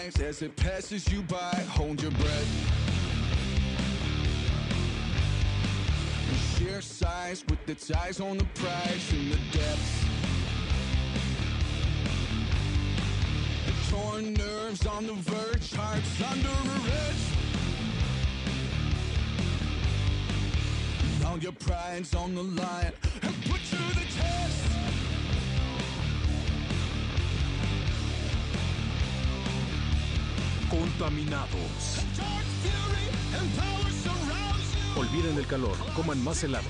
eyes as it passes you by. Hold your breath. The sheer size with its eyes on the prize in the depths. The torn nerves on the verge, hearts under a edge. Now your pride's on the line and put to the test. Contaminados. Olviden el calor, coman más helado.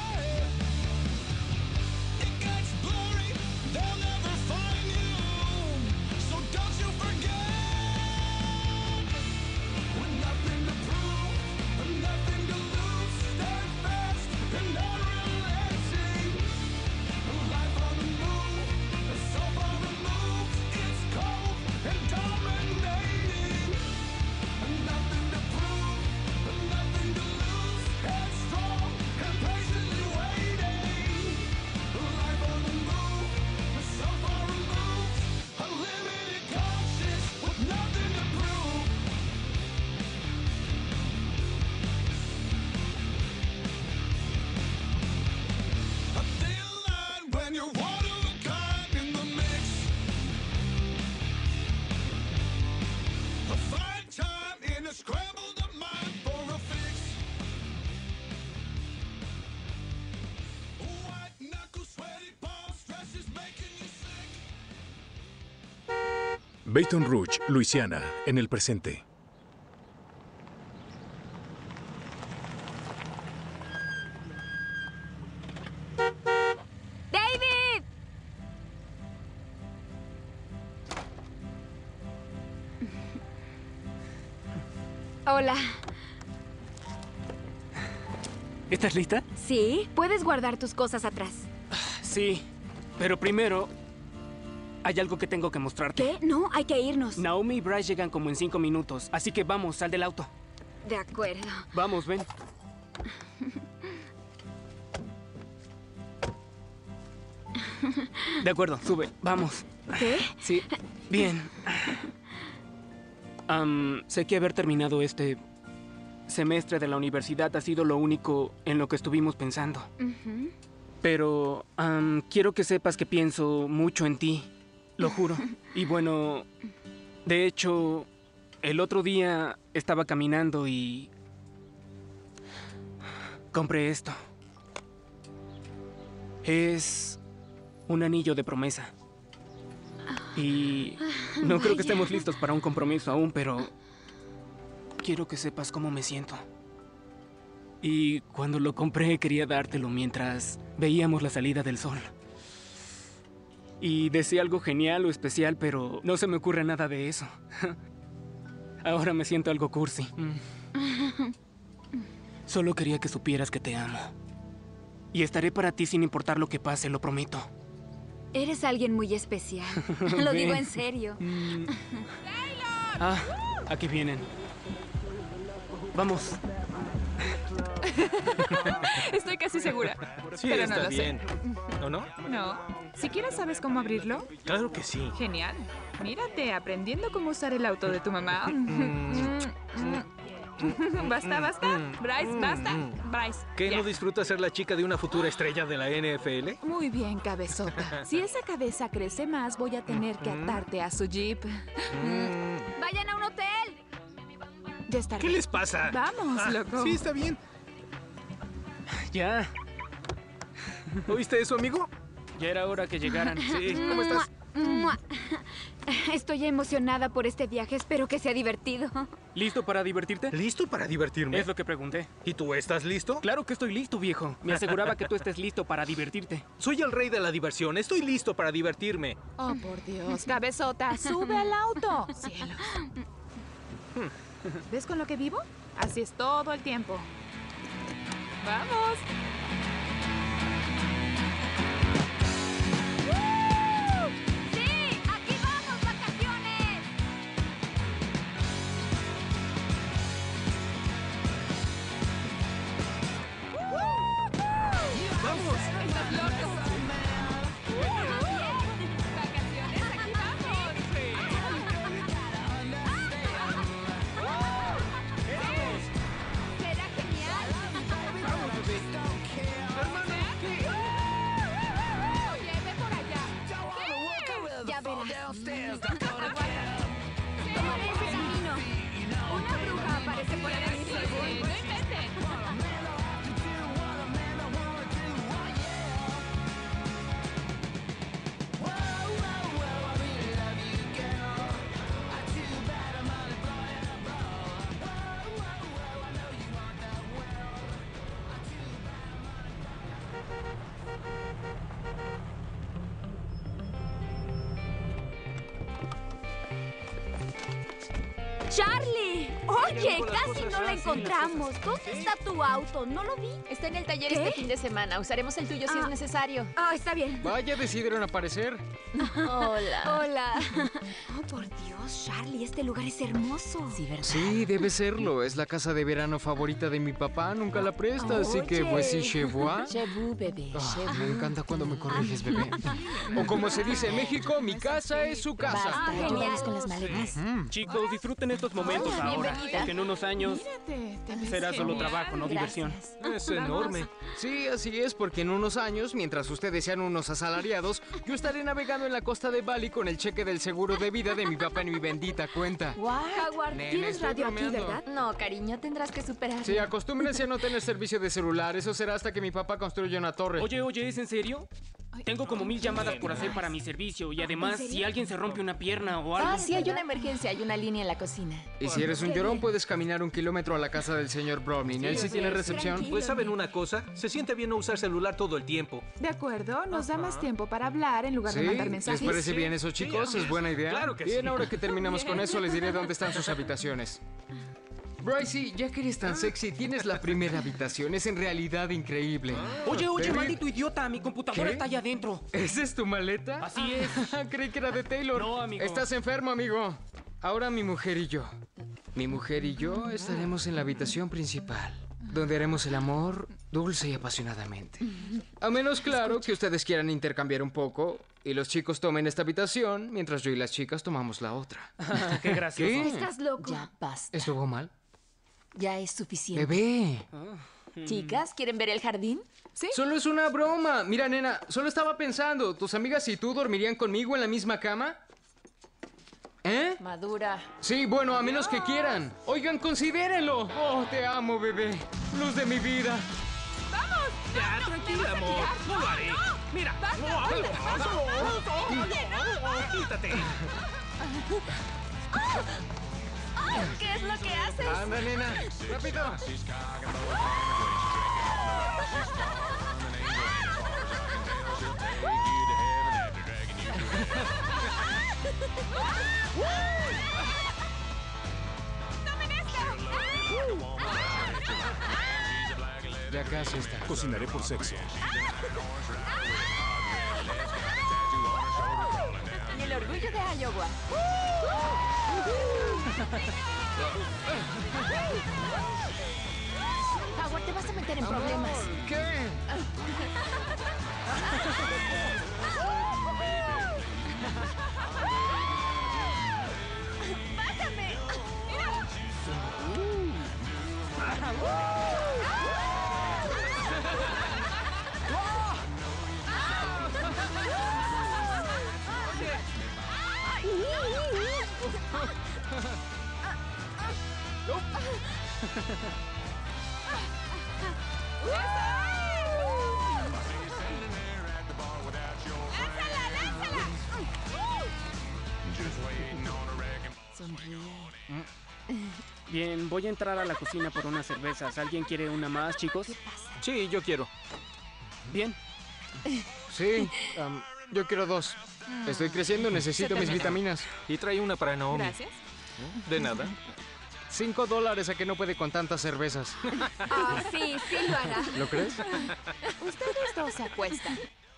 Baton Rouge, Luisiana, en el presente. ¡David! Hola. ¿Estás lista? Sí, puedes guardar tus cosas atrás. Sí, pero primero hay algo que tengo que mostrarte. ¿Qué? No, hay que irnos. Naomi y Bryce llegan como en 5 minutos, así que vamos, sal del auto. De acuerdo. Vamos, ven. De acuerdo, sube, vamos. ¿Qué? Sí, bien. Sé que haber terminado este semestre de la universidad ha sido lo único en lo que estuvimos pensando. Pero quiero que sepas que pienso mucho en ti, lo juro. Y bueno, de hecho, el otro día estaba caminando y compré esto. Es un anillo de promesa. Y no creo que estemos listos para un compromiso aún, pero quiero que sepas cómo me siento. Y cuando lo compré quería dártelo mientras veíamos la salida del sol. Y decía algo genial o especial, pero no se me ocurre nada de eso. Ahora me siento algo cursi. Solo quería que supieras que te amo. Y estaré para ti sin importar lo que pase, lo prometo. Eres alguien muy especial. Lo digo en serio. Ah, aquí vienen. Vamos. Estoy casi segura. Sí, pero está no lo bien. sé. ¿O no? No. ¿Siquiera sabes cómo abrirlo? Claro que sí. Genial. Mírate, aprendiendo cómo usar el auto de tu mamá. Basta, basta. Bryce, basta. Bryce. ¿Qué ya. no disfruta ser la chica de una futura estrella de la NFL? Muy bien, cabezota. Si esa cabeza crece más, voy a tener que atarte a su jeep. ¡Vayan a un hotel! Ya está. ¿Qué les pasa? Vamos, loco. Sí, está bien. Ya. ¿Oíste eso, amigo? Ya era hora que llegaran. Sí, ¿cómo estás? ¡Mua! Estoy emocionada por este viaje. Espero que sea divertido. ¿Listo para divertirte? ¿Listo para divertirme? Es lo que pregunté. ¿Y tú estás listo? Claro que estoy listo, viejo. Me aseguraba que tú estés listo para divertirte. Soy el rey de la diversión. Estoy listo para divertirme. Oh, por Dios. Cabezota, sube al auto. Cielos. ¿Ves con lo que vivo? Así es todo el tiempo. ¡Vamos! ¡Sí! ¡Aquí vamos, vacaciones! ¡Vamos! ¡Estás loco! ¡Vacaciones! ¡Aquí vamos! Tomaré ese camino. Una bruja aparece por ahí. ¡Charlie! Oye, por las casi cosas, no lo sí, las encontramos. ¿Dónde está tu auto? No lo vi. Está en el taller ¿Qué? este fin de semana. Usaremos el tuyo si es necesario. Ah, está bien. Vaya, decidieron aparecer. Hola. Hola. Oh, por Dios, Charlie, este lugar es hermoso. Sí, ¿verdad? Sí, debe serlo. Es la casa de verano favorita de mi papá. Nunca la presta, así que Oye. pues sí, chez moi. Chebu, bebé. Ah, me encanta cuando me corriges, bebé. O como se dice en México, mi casa es su casa. Basta, genial. ayúdanos con las maletas. Chicos, disfruten estos momentos Hola, ahora. bienvenida. Porque en unos años Te ves será solo genial. trabajo, no diversión. Gracias. Es enorme. Sí, así es, porque en unos años, mientras ustedes sean unos asalariados, yo estaré navegando en la costa de Bali con el cheque del seguro de vida de mi papá en mi bendita cuenta. What? Howard, Nena, tienes estoy radio aquí, bromeando. ¿verdad? No, cariño, tendrás que superarlo. Sí, acostúmbrense a no tener servicio de celular. Eso será hasta que mi papá construya una torre. Oye, ¿es en serio? Tengo como 1000 llamadas por hacer para mi servicio y además si alguien se rompe una pierna o algo. Ah, sí, hay una emergencia. Hay una línea en la cocina. Y si eres un llorón, puedes caminar 1 kilómetro a la casa del señor Browning. Él sí tiene recepción. Tranquilo. Pues, ¿Saben una cosa? Se siente bien no usar celular todo el tiempo. De acuerdo, nos da más tiempo para hablar en lugar ¿Sí? de mandar ¿Les mensajes. parece bien eso, chicos? ¿Es buena idea? Claro que bien, sí. ahora que terminamos con eso, les diré dónde están sus habitaciones. Brycey, ya que eres tan sexy, tienes la primera habitación. Es en realidad increíble. Oye, David, maldito idiota, mi computadora ¿Qué? está allá adentro. ¿Esa es tu maleta? Así es. Creí que era de Taylor. No, amigo. Estás enfermo, amigo. Ahora mi mujer y yo. Mi mujer y yo estaremos en la habitación principal, donde haremos el amor dulce y apasionadamente. A menos, claro, que ustedes quieran intercambiar un poco y los chicos tomen esta habitación, mientras yo y las chicas tomamos la otra. Qué gracioso. ¿Qué? Estás loco. Ya basta. ¿Estuvo mal? Ya es suficiente. Bebé. Chicas, ¿quieren ver el jardín? Solo es una broma. Mira, nena, solo estaba pensando, ¿tus amigas y tú dormirían conmigo en la misma cama? ¿Eh? Madura. Sí, bueno, a menos que quieran. Oigan, considérenlo. Oh, te amo, bebé. Luz de mi vida. Ya, tranquila, amor. No lo haré. Mira, no hazlo. Quítate. ¿Qué es lo que haces? Anda, nena. Rápido. Ya casi está. Cocinaré por sexo. Y el orgullo de Iowa. Howard, te vas a meter en problemas. ¿Qué? Bien, voy a entrar a la cocina por unas cervezas. ¿Alguien quiere una más, chicos? Sí, yo quiero. Bien. Sí, yo quiero 2. Estoy creciendo, necesito mis vitaminas. Y trae una para Naomi. Gracias. De nada. $5 a que no puede con tantas cervezas. Ah, sí, sí lo hará. ¿Lo crees? Ustedes dos se acuestan.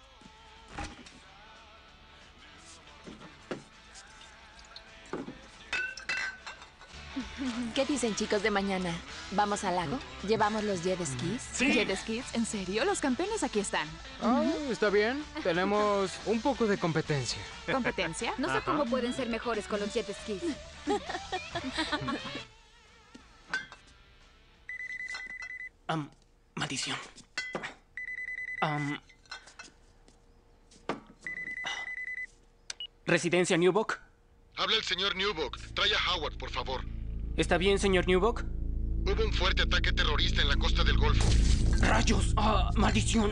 ¿Qué dicen, chicos, de mañana? ¿Vamos al lago? ¿Llevamos los jet skis? ¿Jet skis? ¿En serio? Los campeones aquí están. Ah, está bien. Tenemos un poco de competencia. ¿Competencia? No sé cómo pueden ser mejores con los jet skis. Maldición. ¿Residencia Newbuck? Habla el señor Newbuck. Trae a Howard, por favor. ¿Está bien, señor Newbuck? Hubo un fuerte ataque terrorista en la costa del Golfo. ¡Rayos! ¡Maldición!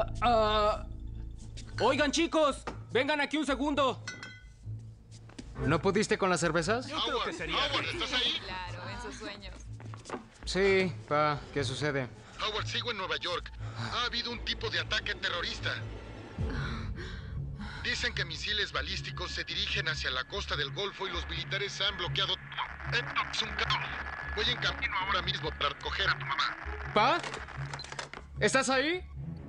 Oigan, chicos, vengan aquí un segundo. ¿No pudiste con las cervezas? Howard, ¿estás ahí? Claro, en sus sueños. Sí, pa, ¿qué sucede? Howard, sigo en Nueva York. Ha habido un tipo de ataque terrorista. Dicen que misiles balísticos se dirigen hacia la costa del Golfo y los militares han bloqueado todo. Esto es un caos. Voy en camino ahora mismo para recoger a tu mamá. ¿Pa? ¿Estás ahí?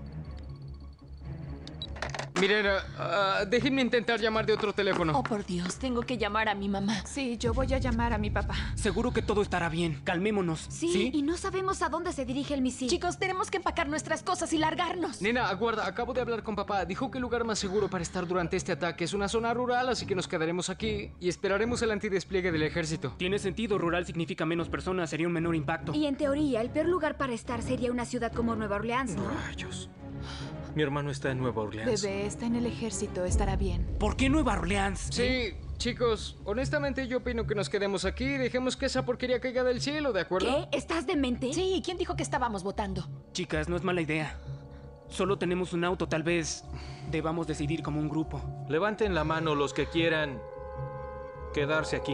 Miren, déjenme intentar llamar de otro teléfono. Oh, por Dios, tengo que llamar a mi mamá. Sí, yo voy a llamar a mi papá. Seguro que todo estará bien. Calmémonos. Sí, y no sabemos a dónde se dirige el misil. Chicos, tenemos que empacar nuestras cosas y largarnos. Nena, aguarda, acabo de hablar con papá. Dijo que el lugar más seguro para estar durante este ataque es una zona rural, así que nos quedaremos aquí y esperaremos el antidespliegue del ejército. Tiene sentido, rural significa menos personas, sería un menor impacto. Y en teoría, el peor lugar para estar sería una ciudad como Nueva Orleans, ¿no? Rayos. Mi hermano está en Nueva Orleans. Bebé está en el ejército, estará bien. ¿Por qué Nueva Orleans? Sí, chicos, honestamente yo opino que nos quedemos aquí y dejemos que esa porquería caiga del cielo, ¿de acuerdo? ¿Qué? ¿Estás demente? Sí, ¿quién dijo que estábamos votando? Chicas, no es mala idea. Solo tenemos un auto, tal vez debamos decidir como un grupo. Levanten la mano los que quieran quedarse aquí.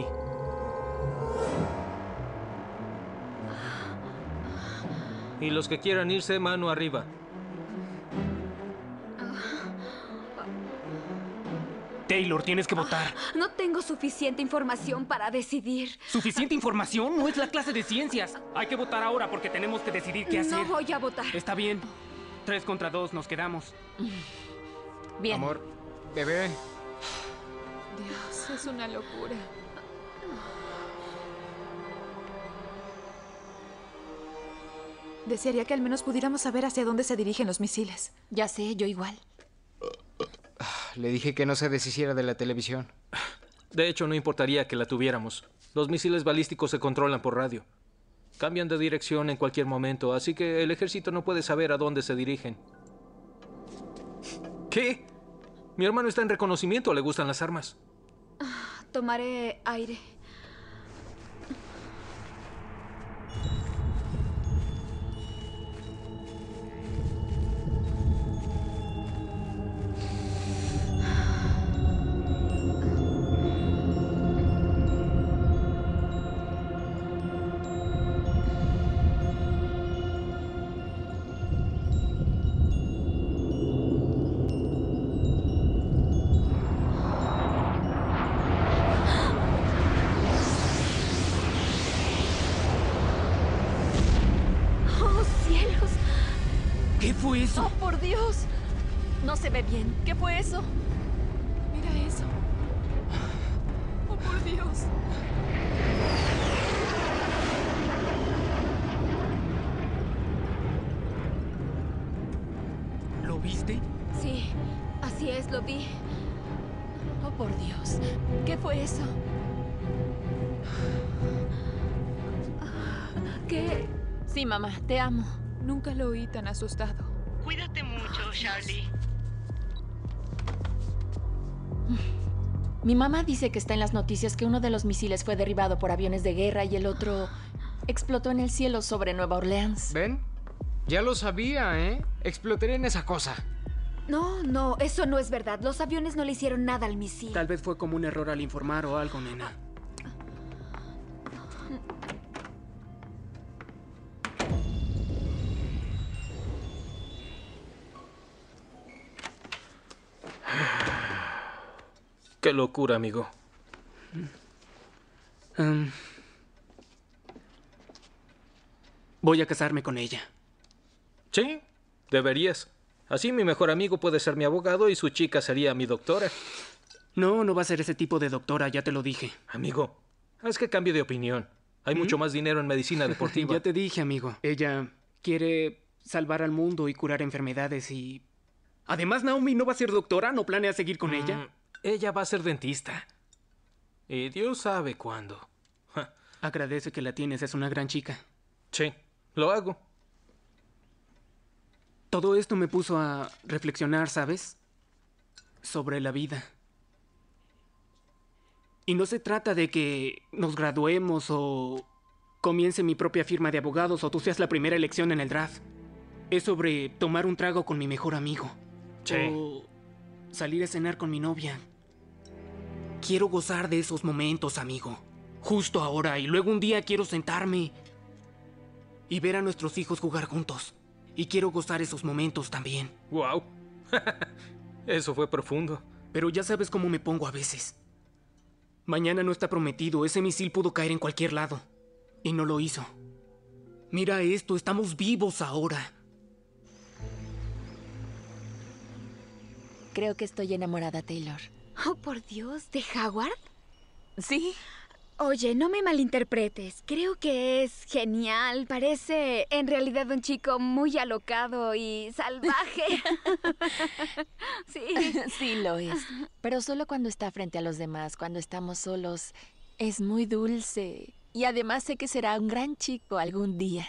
Y los que quieran irse, mano arriba. Taylor, tienes que votar. No tengo suficiente información para decidir. ¿Suficiente información? No es la clase de ciencias. Hay que votar ahora porque tenemos que decidir qué hacer. No voy a votar. Está bien. 3 contra 2, nos quedamos. Bien. Amor, bebé. Dios, es una locura. Desearía que al menos pudiéramos saber hacia dónde se dirigen los misiles. Ya sé, yo igual. Le dije que no se deshiciera de la televisión. De hecho, no importaría que la tuviéramos. Los misiles balísticos se controlan por radio. Cambian de dirección en cualquier momento, así que el ejército no puede saber a dónde se dirigen. ¿Qué? Mi hermano está en reconocimiento, ¿le gustan las armas? Tomaré aire. ¿Qué fue eso? ¡Oh, por Dios! No se ve bien. ¿Qué fue eso? Mira eso. ¡Oh, por Dios! ¿Lo viste? Sí, así es, lo vi. ¡Oh, por Dios! ¿Qué fue eso? ¿Qué? Sí, mamá, te amo. Nunca lo oí tan asustado. Cuídate mucho, Charlie. Mi mamá dice que está en las noticias que uno de los misiles fue derribado por aviones de guerra y el otro explotó en el cielo sobre Nueva Orleans. ¿Ven? Ya lo sabía, ¿eh? Explotaré en esa cosa. No, eso no es verdad. Los aviones no le hicieron nada al misil. Tal vez fue como un error al informar o algo, nena. Qué locura, amigo. Voy a casarme con ella. Sí, deberías. Así mi mejor amigo puede ser mi abogado y su chica sería mi doctora. No va a ser ese tipo de doctora, ya te lo dije. Amigo, haz que cambie de opinión. Hay mucho más dinero en medicina deportiva. Ya te dije, amigo. Ella quiere salvar al mundo y curar enfermedades y... Además, Naomi no va a ser doctora, ¿no planea seguir con ella? Ella va a ser dentista. Y Dios sabe cuándo. Agradece que la tienes, es una gran chica. Sí, lo hago. Todo esto me puso a reflexionar, ¿sabes? Sobre la vida. Y no se trata de que nos graduemos o comience mi propia firma de abogados o tú seas la primera elección en el draft. Es sobre tomar un trago con mi mejor amigo. Sí. O salir a cenar con mi novia. Quiero gozar de esos momentos, amigo. Justo ahora. Y luego un día quiero sentarme y ver a nuestros hijos jugar juntos. Y quiero gozar esos momentos también. ¡Wow! Eso fue profundo. Pero ya sabes cómo me pongo a veces. Mañana no está prometido. Ese misil pudo caer en cualquier lado. Y no lo hizo. Mira esto, estamos vivos ahora. Creo que estoy enamorada, Taylor. Oh, por Dios, ¿de Howard? Sí. Oye, no me malinterpretes. Creo que es genial. Parece en realidad un chico muy alocado y salvaje. Sí. Sí, lo es. Pero solo cuando está frente a los demás, cuando estamos solos, es muy dulce. Y además sé que será un gran chico algún día.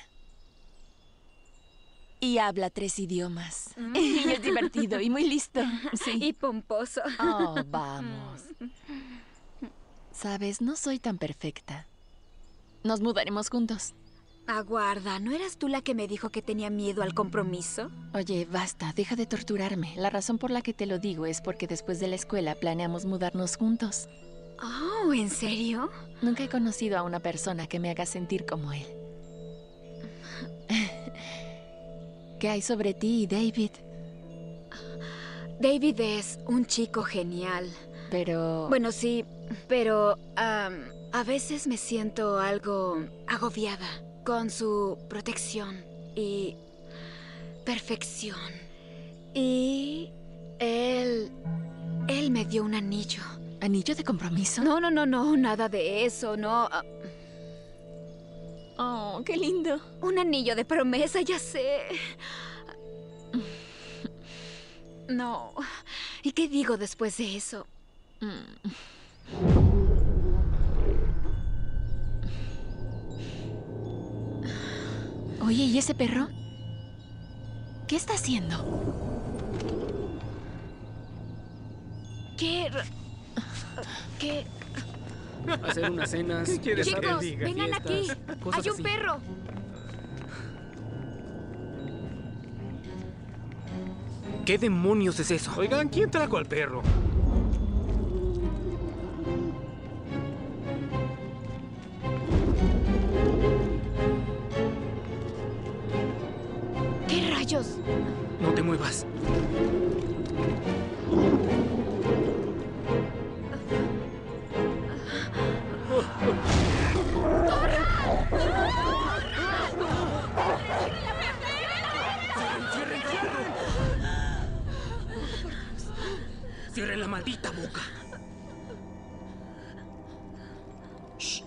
Y habla 3 idiomas. Y es divertido y muy listo. Sí. Y pomposo. Oh, vamos. Sabes, no soy tan perfecta. Nos mudaremos juntos. Aguarda, ¿no eras tú la que me dijo que tenía miedo al compromiso? Oye, basta, deja de torturarme. La razón por la que te lo digo es porque después de la escuela planeamos mudarnos juntos. Oh, ¿en serio? Nunca he conocido a una persona que me haga sentir como él. ¿Qué hay sobre ti, David? David es un chico genial. Pero... Bueno, sí, pero a veces me siento algo agobiada con su protección y perfección. Y él me dio un anillo. ¿Anillo de compromiso? No, nada de eso, no. Oh, qué lindo. Un anillo de promesa, ya sé. No. ¿Y qué digo después de eso? Oye, ¿y ese perro? ¿Qué está haciendo? ¿Qué? Hacer unas cenas. ¿Qué quieres Chicos, saber? Diga, vengan aquí. cosas Hay un así. perro. ¿Qué demonios es eso? Oigan, ¿quién trajo al perro? ¿Qué rayos? No te muevas. ¡Cierren la maldita boca! Shh.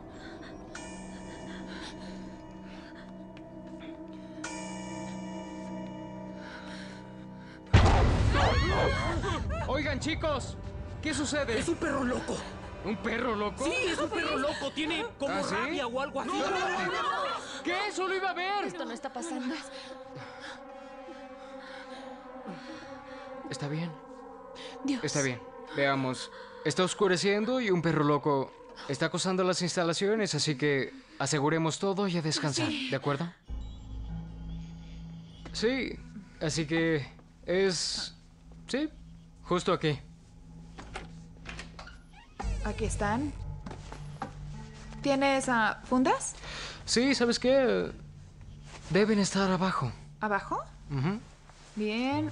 Oigan, chicos, ¿qué sucede? ¡Es un perro loco! ¿Un perro loco? ¡Sí, es un perro loco! Tiene como ¿Ah, sí? rabia o algo así. ¿Qué? ¿Eso lo iba a ver? Esto no está pasando. Está bien. Dios. Está bien. Veamos. Está oscureciendo y un perro loco está acosando las instalaciones, así que aseguremos todo y a descansar, ¿de acuerdo? Sí, así que es... Sí, justo aquí. Aquí están. ¿Tienes fundas? Sí, ¿sabes qué? Deben estar abajo. ¿Abajo? Ujú. Bien.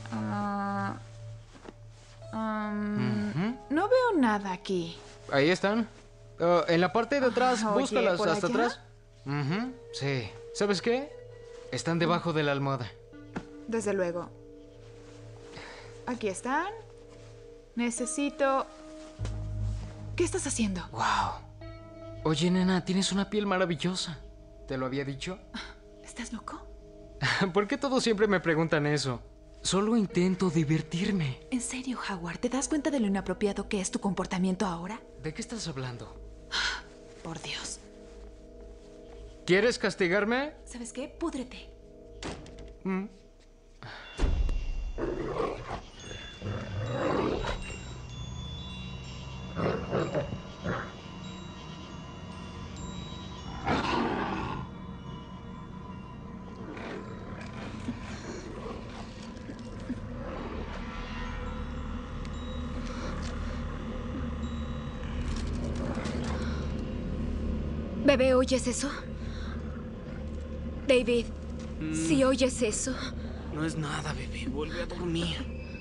Ujú. No veo nada aquí. Ahí están. En la parte de atrás, Oye, búscalas ¿por hasta allá? atrás. Ujú, sí. ¿Sabes qué? Están debajo de la almohada. Desde luego. Aquí están. Necesito... ¿Qué estás haciendo? ¡Wow! Oye, nena, tienes una piel maravillosa. ¿Te lo había dicho? ¿Estás loco? ¿Por qué todos siempre me preguntan eso? Solo intento divertirme. En serio, Howard, ¿te das cuenta de lo inapropiado que es tu comportamiento ahora? ¿De qué estás hablando? Por Dios. ¿Quieres castigarme? ¿Sabes qué? Púdrete. Mm. Bebé, ¿oyes eso? David, si oyes eso... No es nada, bebé. Vuelve a dormir.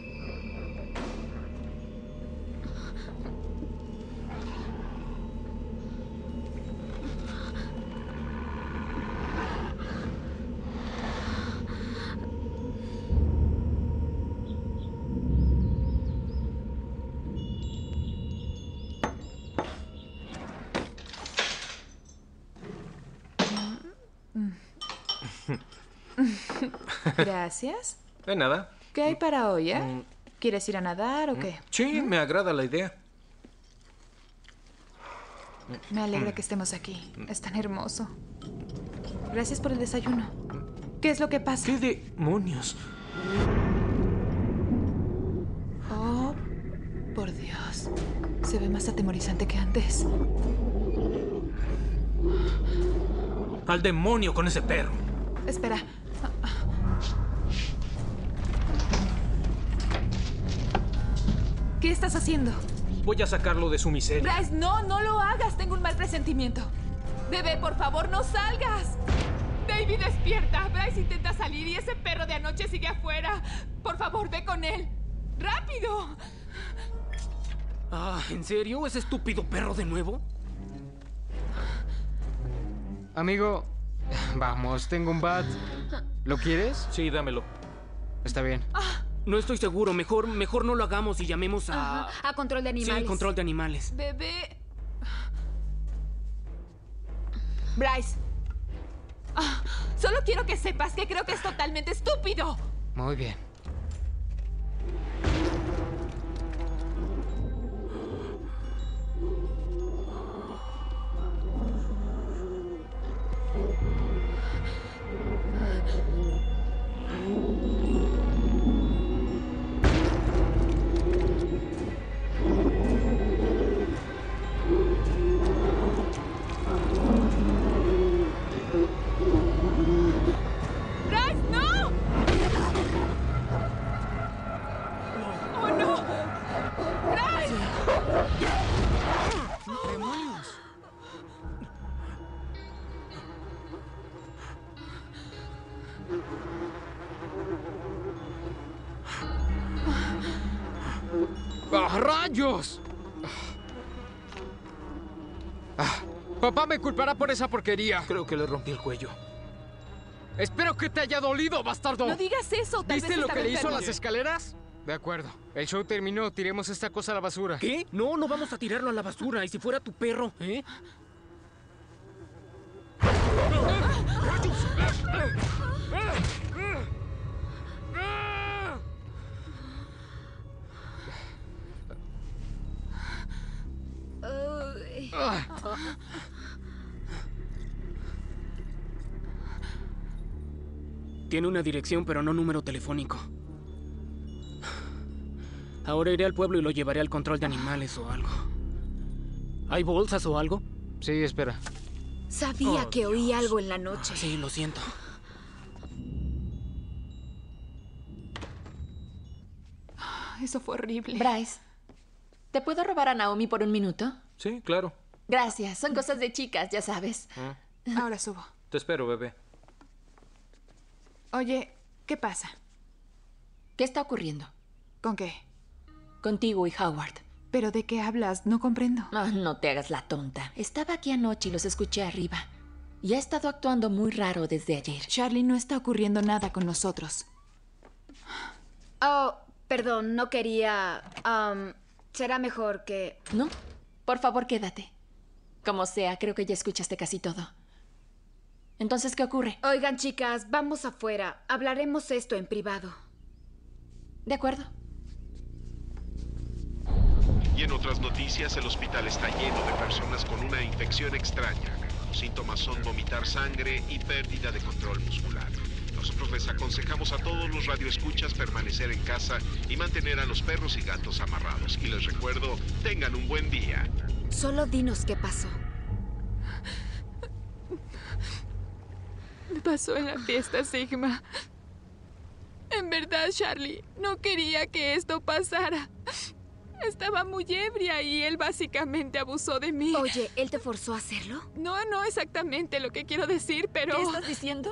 Gracias. De nada. ¿Qué hay para hoy, ¿Quieres ir a nadar o qué? Sí, me agrada la idea. Me alegra que estemos aquí. Es tan hermoso. Gracias por el desayuno. ¿Qué es lo que pasa? ¿Qué demonios? Oh, por Dios. Se ve más atemorizante que antes. Al demonio con ese perro. Espera. ¿Qué estás haciendo? Voy a sacarlo de su miseria. Bryce, no lo hagas. Tengo un mal presentimiento. Bebé, por favor, no salgas. David, despierta. Bryce intenta salir y ese perro de anoche sigue afuera. Por favor, ve con él. ¡Rápido! ¿En serio? ¿Ese estúpido perro de nuevo? Amigo, vamos, tengo un bat. ¿Lo quieres? Sí, dámelo. Está bien. No estoy seguro. Mejor no lo hagamos y llamemos a... A control de animales. Sí, control de animales. Bebé. Bryce. Solo quiero que sepas que creo que es totalmente estúpido. Muy bien. ¡Bryce, no! ¡Oh, no! ¡Bryce! ¡Demonios! ¡Rayos! Papá me culpará por esa porquería. Creo que le rompí el cuello. Espero que te haya dolido, bastardo. No digas eso. Tal ¿Viste vez lo estaba que le hizo a enfermo. las escaleras? De acuerdo. El show terminó. Tiremos esta cosa a la basura. ¿Qué? No vamos a tirarlo a la basura. ¿Y si fuera tu perro? Tiene una dirección, pero no número telefónico. Ahora iré al pueblo y lo llevaré al control de animales o algo. ¿Hay bolsas o algo? Sí, espera. Sabía que oí algo en la noche. Sí, lo siento. Eso fue horrible. Bryce, ¿te puedo robar a Naomi por un minuto? Sí, claro. Gracias, son cosas de chicas, ya sabes. Ahora subo. Te espero, bebé. Oye, ¿qué pasa? ¿Qué está ocurriendo? ¿Con qué? Contigo y Howard. ¿Pero de qué hablas? No comprendo. No te hagas la tonta. Estaba aquí anoche y los escuché arriba. Y ha estado actuando muy raro desde ayer. Charlie, no está ocurriendo nada con nosotros. Oh, perdón, no quería... será mejor que... No, por favor, quédate. Como sea, creo que ya escuchaste casi todo. Entonces, ¿qué ocurre? Oigan, chicas, vamos afuera. Hablaremos esto en privado. De acuerdo. Y en otras noticias, el hospital está lleno de personas con una infección extraña. Los síntomas son vomitar sangre y pérdida de control muscular. Nosotros les aconsejamos a todos los radioescuchas permanecer en casa y mantener a los perros y gatos amarrados. Y les recuerdo, tengan un buen día. Solo dinos qué pasó. Me pasó en la fiesta Sigma. En verdad, Charlie, no quería que esto pasara. Estaba muy ebria y él básicamente abusó de mí. Oye, ¿él te forzó a hacerlo? No exactamente lo que quiero decir, pero... ¿Qué estás diciendo?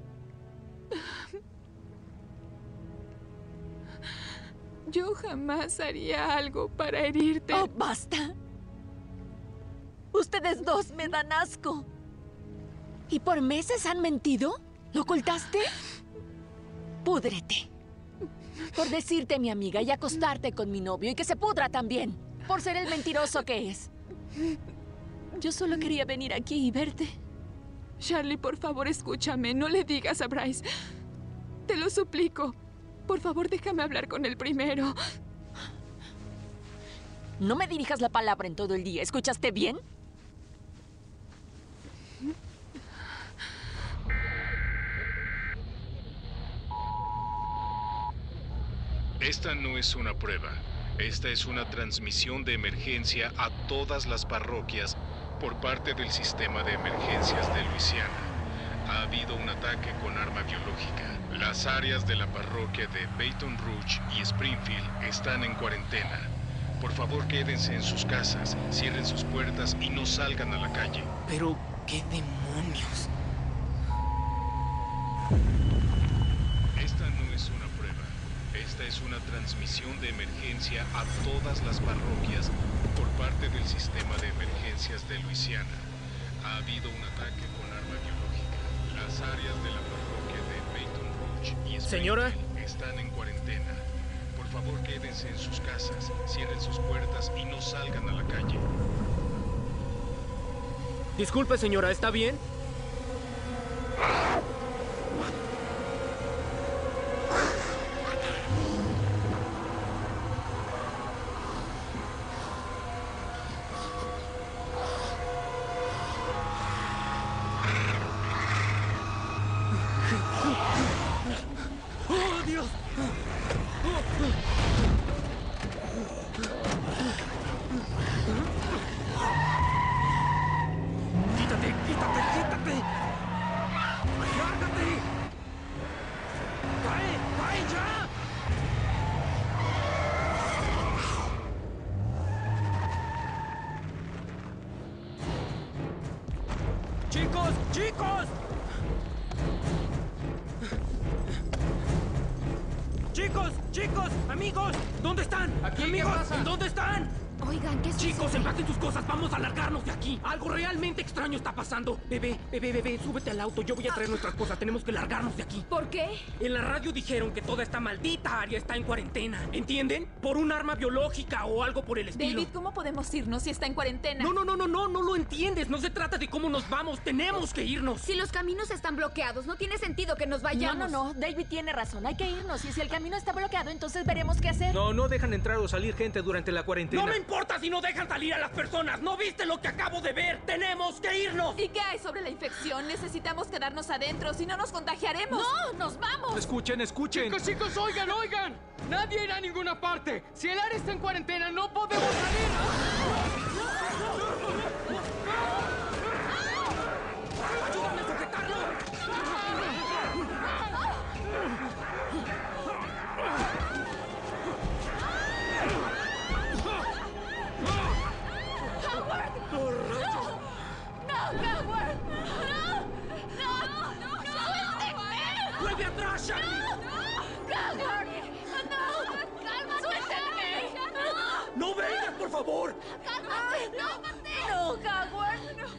Yo jamás haría algo para herirte. ¡Oh, basta! Ustedes dos me dan asco. ¿Y por meses han mentido? ¿Lo ocultaste? Púdrete. Por decirte mi amiga y acostarte con mi novio y que se pudra también. Por ser el mentiroso que es. Yo solo quería venir aquí y verte. Charlie, por favor, escúchame. No le digas a Bryce. Te lo suplico. Por favor, déjame hablar con él primero. No me dirijas la palabra en todo el día. ¿Escuchaste bien? Esta no es una prueba. Esta es una transmisión de emergencia a todas las parroquias por parte del sistema de emergencias de Luisiana. Ha habido un ataque con arma biológica. Las áreas de la parroquia de Baton Rouge y Springfield están en cuarentena. Por favor, quédense en sus casas, cierren sus puertas y no salgan a la calle. Pero, ¿qué demonios? Esta no es una prueba. Esta es una transmisión de emergencia a todas las parroquias por parte del sistema de emergencias de Luisiana. Ha habido un ataque con arma biológica. Las áreas de la parroquia de Baton Rouge y Springfield Señora, están en cuarentena. Por favor, quédense en sus casas, cierren sus puertas y no salgan a la calle. disculpe, señora, ¿está bien? ¡Oh, Dios! ¡Quítate, quítate, quítate! ¡Lárgate! ¡Cae, cae ya! ¡Chicos, chicos! ¡Chicos! ¡Chicos! ¡Amigos! ¿Dónde están? Aquí, amigos, ¿qué pasa? ¿dónde están? Oigan, ¿qué es Chicos, empaquen sus cosas, vamos a largarnos de aquí. Algo realmente extraño está pasando. Bebé, súbete al auto, yo voy a traer nuestras cosas, tenemos que largarnos de aquí. ¿Por qué? En la radio dijeron que toda esta maldita área está en cuarentena, ¿entienden? Por un arma biológica o algo por el estilo. David, ¿cómo podemos irnos si está en cuarentena? No lo entiendes, no se trata de cómo nos vamos, tenemos que irnos. Si los caminos están bloqueados, no tiene sentido que nos vayamos. No, David tiene razón, hay que irnos. Y si el camino está bloqueado, entonces veremos qué hacer. No dejan entrar o salir gente durante la cuarentena. No me importa si no dejan salir a las personas, ¿no viste lo que acabo de ver? ¡Tenemos que irnos! ¿Y qué hay sobre la infección? Necesitamos quedarnos adentro, si no nos contagiaremos. ¡No! ¡Nos vamos! Escuchen. Chicos, oigan. Nadie irá a ninguna parte. Si el área está en cuarentena, no podemos salir. ¡Ayúdame a sujetarlo! ¡Vuelve atrás, Charlie! ¡No vengas, por favor! ¡No, Howard!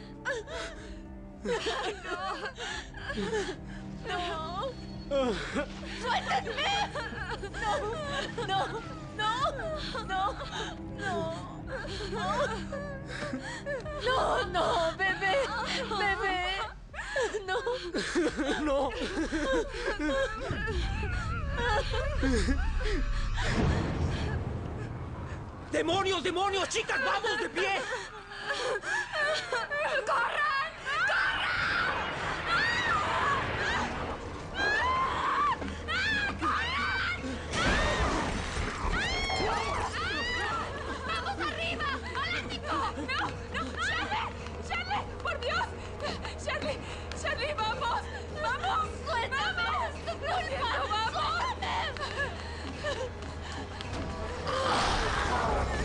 ¡No! ¡Suéltenme! ¡No, bebé! ¡No! ¡Demonios! ¡Chicas, vamos de pie! ¡Vamos arriba! ¡Atlético! ¡No! ¡Charlie! ¡Por Dios! ¡Charlie, vamos! ¡Suéltame! ¡Vamos!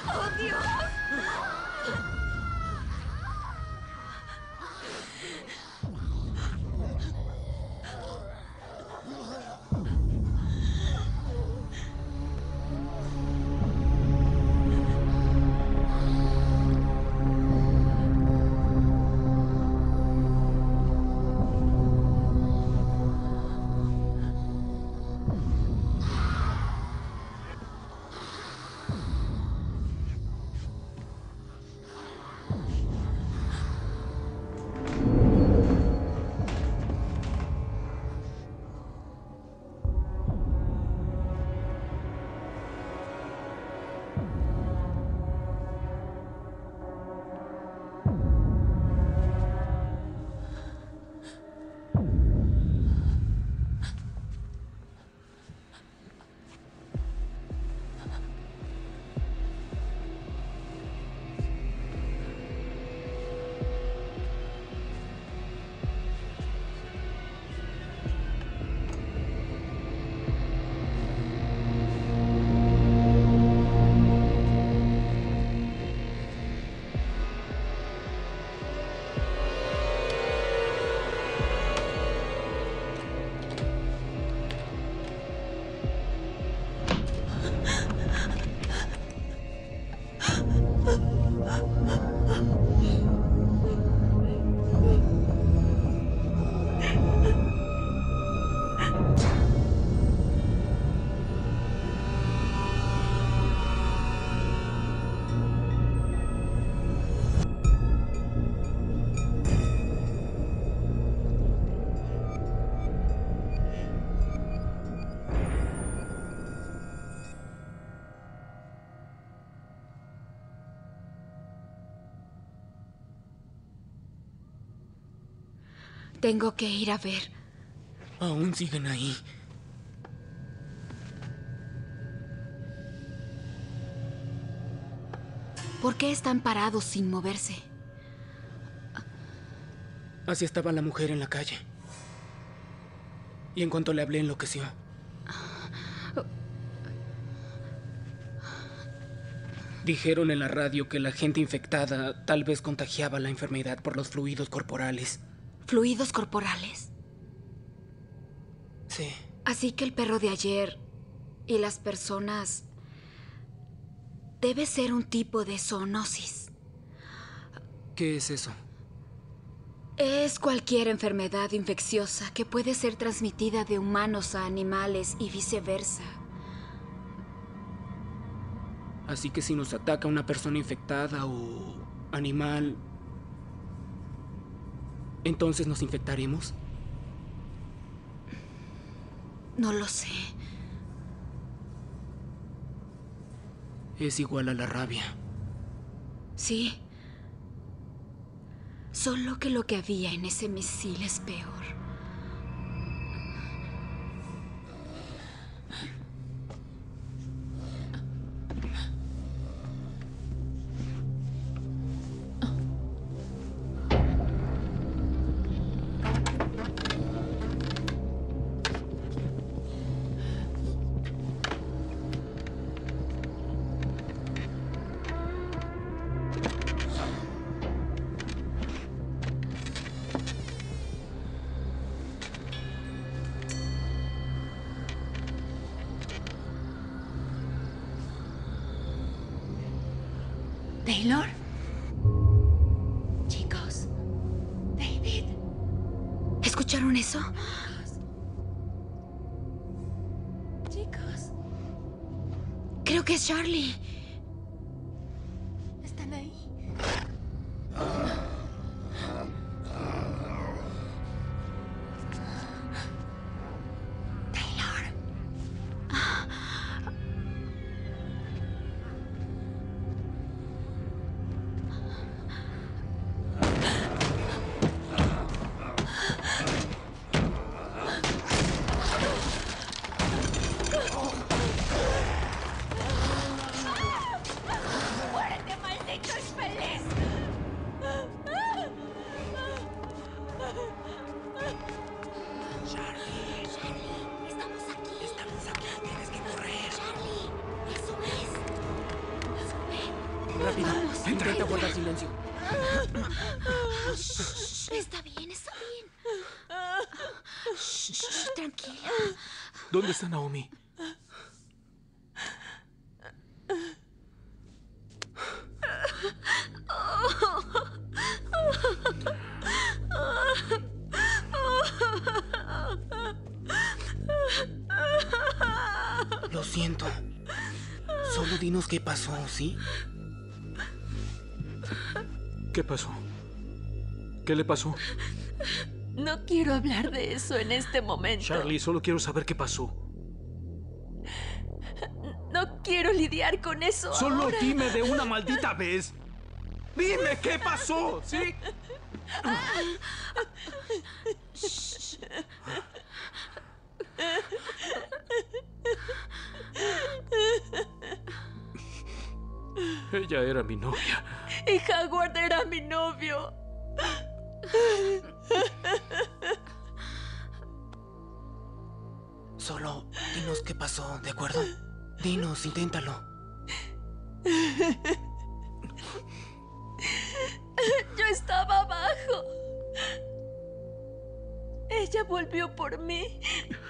¡Oh, Dios! Tengo que ir a ver. Aún siguen ahí. ¿Por qué están parados sin moverse? Así estaba la mujer en la calle. Y en cuanto le hablé, enloqueció. Dijeron en la radio que la gente infectada tal vez contagiaba la enfermedad por los fluidos corporales. ¿Fluidos corporales? Sí. Así que el perro de ayer y las personas debe ser un tipo de zoonosis. ¿Qué es eso? Es cualquier enfermedad infecciosa que puede ser transmitida de humanos a animales y viceversa. Así que si nos ataca una persona infectada o animal, ¿entonces nos infectaremos? No lo sé. Es igual a la rabia. Sí. Solo que lo que había en ese misil es peor. ¿Taylor? Chicos. David. ¿Escucharon eso? Chicos. Creo que es Charlie. ¿Están ahí? ¡Muérete, maldito! ¡Espera! Intenta guardar silencio. Está bien, está bien. Tranquila. ¿Dónde está Naomi? Lo siento. Solo dinos qué pasó, ¿sí? ¿Qué pasó? ¿Qué le pasó? No quiero hablar de eso en este momento. Charlie, solo quiero saber qué pasó. No quiero lidiar con eso Solo ahora. dime de una maldita vez. Dime qué pasó, ¿sí? Ella era mi novia. Y Howard era mi novio. Solo dinos qué pasó, ¿de acuerdo? Dinos, inténtalo. Yo estaba abajo. Ella volvió por mí.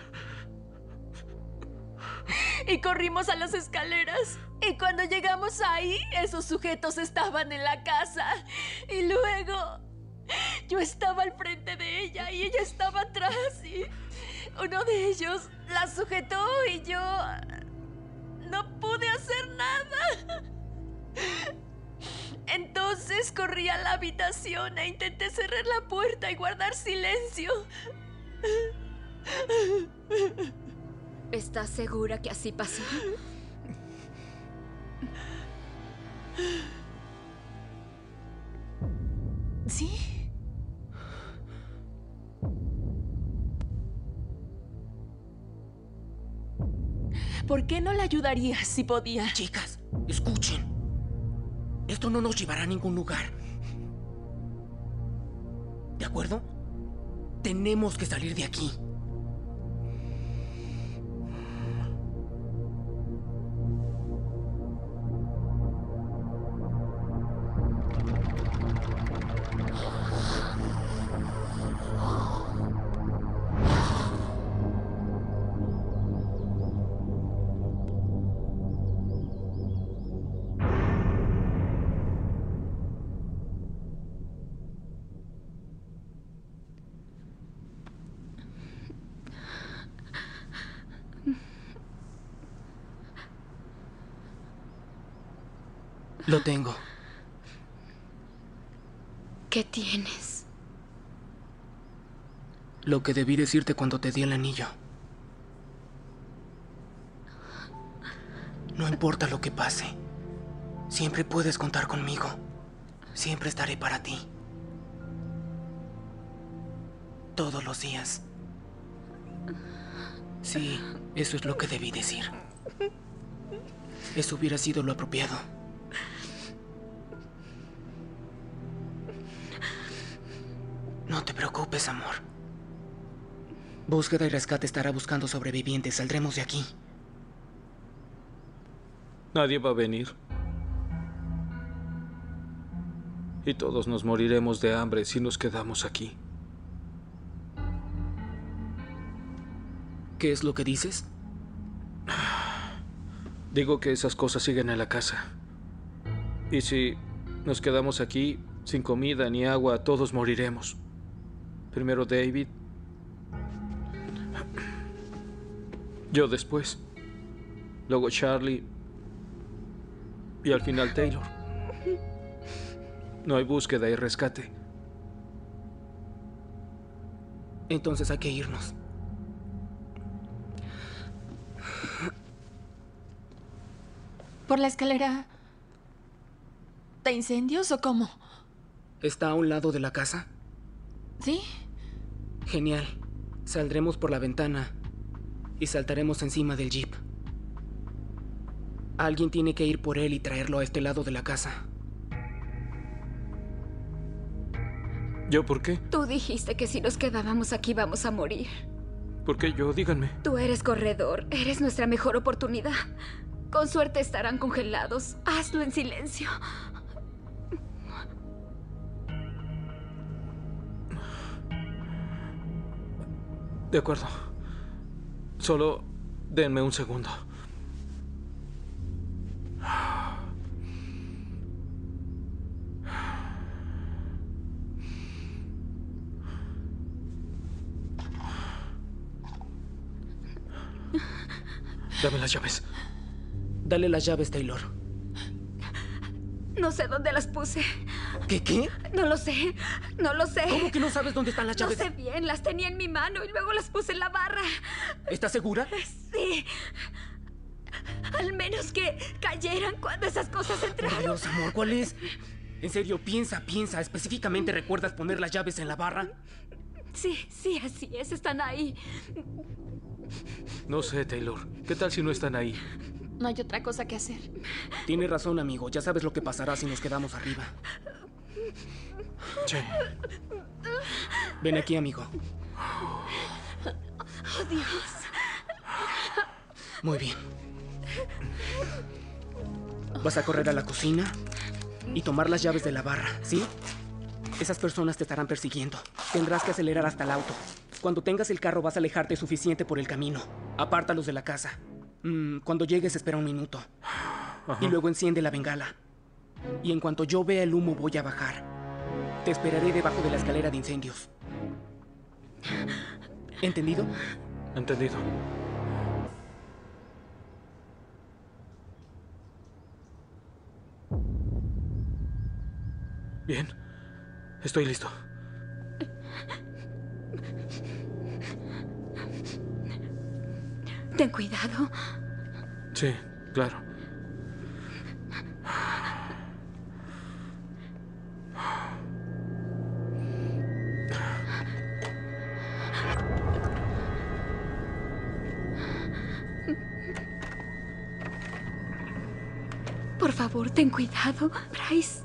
Y corrimos a las escaleras. Y cuando llegamos ahí, esos sujetos estaban en la casa. Y luego yo estaba al frente de ella y ella estaba atrás. Y uno de ellos la sujetó y yo no pude hacer nada. Entonces corrí a la habitación e intenté cerrar la puerta y guardar silencio. ¿Estás segura que así pasó? ¿Sí? ¿Por qué no la ayudarías si podía? Chicas, escuchen. Esto no nos llevará a ningún lugar. ¿De acuerdo? Tenemos que salir de aquí. Lo tengo. ¿Qué tienes? Lo que debí decirte cuando te di el anillo. No importa lo que pase. Siempre puedes contar conmigo. Siempre estaré para ti. Todos los días. Sí, eso es lo que debí decir. Eso hubiera sido lo apropiado. No te preocupes, amor. Búsqueda y rescate estará buscando sobrevivientes. Saldremos de aquí. Nadie va a venir. Y todos nos moriremos de hambre si nos quedamos aquí. ¿Qué es lo que dices? Digo que esas cosas siguen en la casa. Y si nos quedamos aquí, sin comida ni agua, todos moriremos. Primero David. Yo después. Luego Charlie. Y al final Taylor. No hay búsqueda y rescate. Entonces hay que irnos. ¿Por la escalera de incendios o cómo? ¿Está a un lado de la casa? ¿Sí? Genial. Saldremos por la ventana y saltaremos encima del jeep. Alguien tiene que ir por él y traerlo a este lado de la casa. ¿Yo por qué? Tú dijiste que si nos quedábamos aquí vamos a morir. ¿Por qué yo? Díganme. Tú eres corredor. Eres nuestra mejor oportunidad. Con suerte estarán congelados. Hazlo en silencio. De acuerdo. Solo denme un segundo. Dame las llaves. Dale las llaves, Taylor. No sé dónde las puse. ¿Qué? No lo sé. No lo sé. ¿Cómo que no sabes dónde están las llaves? No sé bien. Las tenía en mi mano y luego las puse en la barra. ¿Estás segura? Sí. Al menos que cayeran cuando esas cosas entraron. Por Dios, amor, ¿cuál es? En serio, piensa. ¿Específicamente recuerdas poner las llaves en la barra? Sí, así es. Están ahí. No sé, Taylor. ¿Qué tal si no están ahí? No hay otra cosa que hacer. Tienes razón, amigo. Ya sabes lo que pasará si nos quedamos arriba. Sí. Ven aquí, amigo. Oh, Dios. Muy bien. Vas a correr a la cocina y tomar las llaves de la barra, ¿sí? Esas personas te estarán persiguiendo. Tendrás que acelerar hasta el auto. Cuando tengas el carro vas a alejarte suficiente por el camino. Apártalos de la casa. Cuando llegues espera un minuto. Ajá. Y luego enciende la bengala. Y en cuanto yo vea el humo voy a bajar. Te esperaré debajo de la escalera de incendios. ¿Entendido? Entendido. Bien. Estoy listo. Ten cuidado. Sí, claro. Por favor, ten cuidado, Bryce.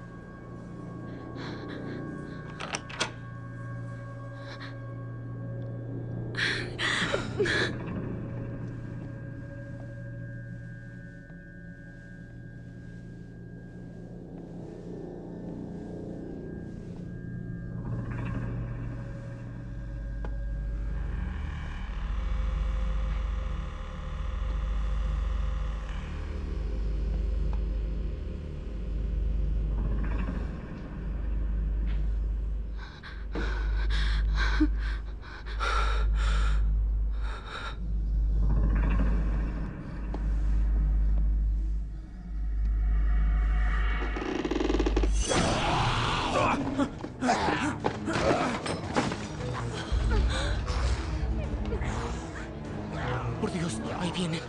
Por Dios, ahí vienen.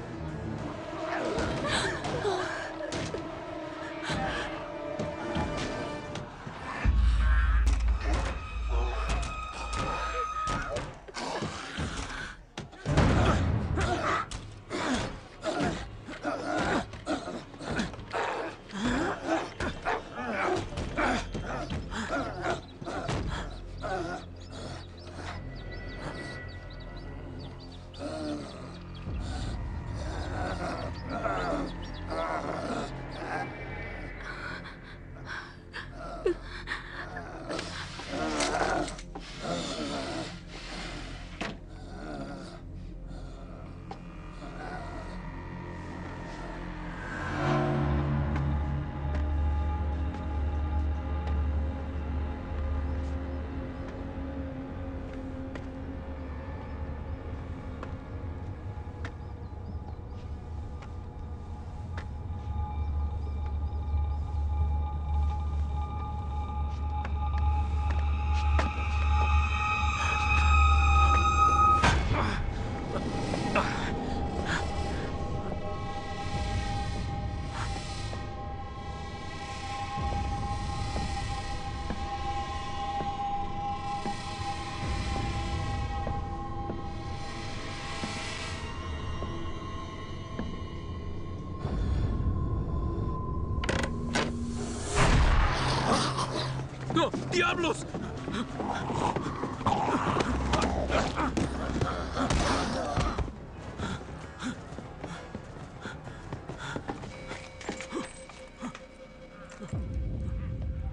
¡No! ¡Diablos!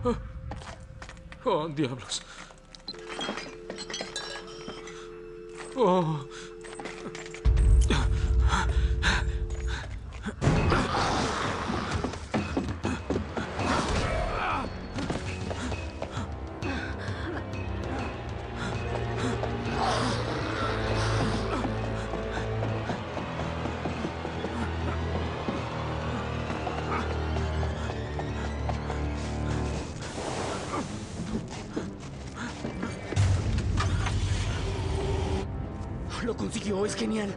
Oh, diablos. Oh. Lo consiguió, es genial.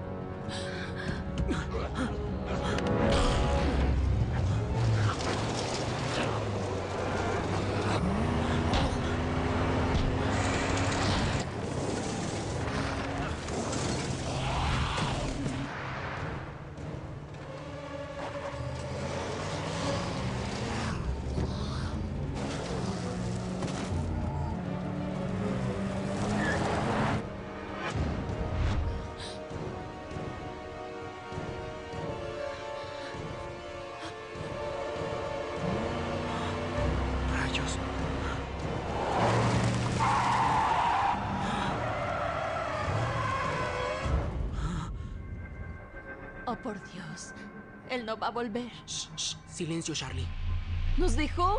Oh, por Dios. Él no va a volver. Shh, shh. Silencio, Charlie. ¿Nos dejó?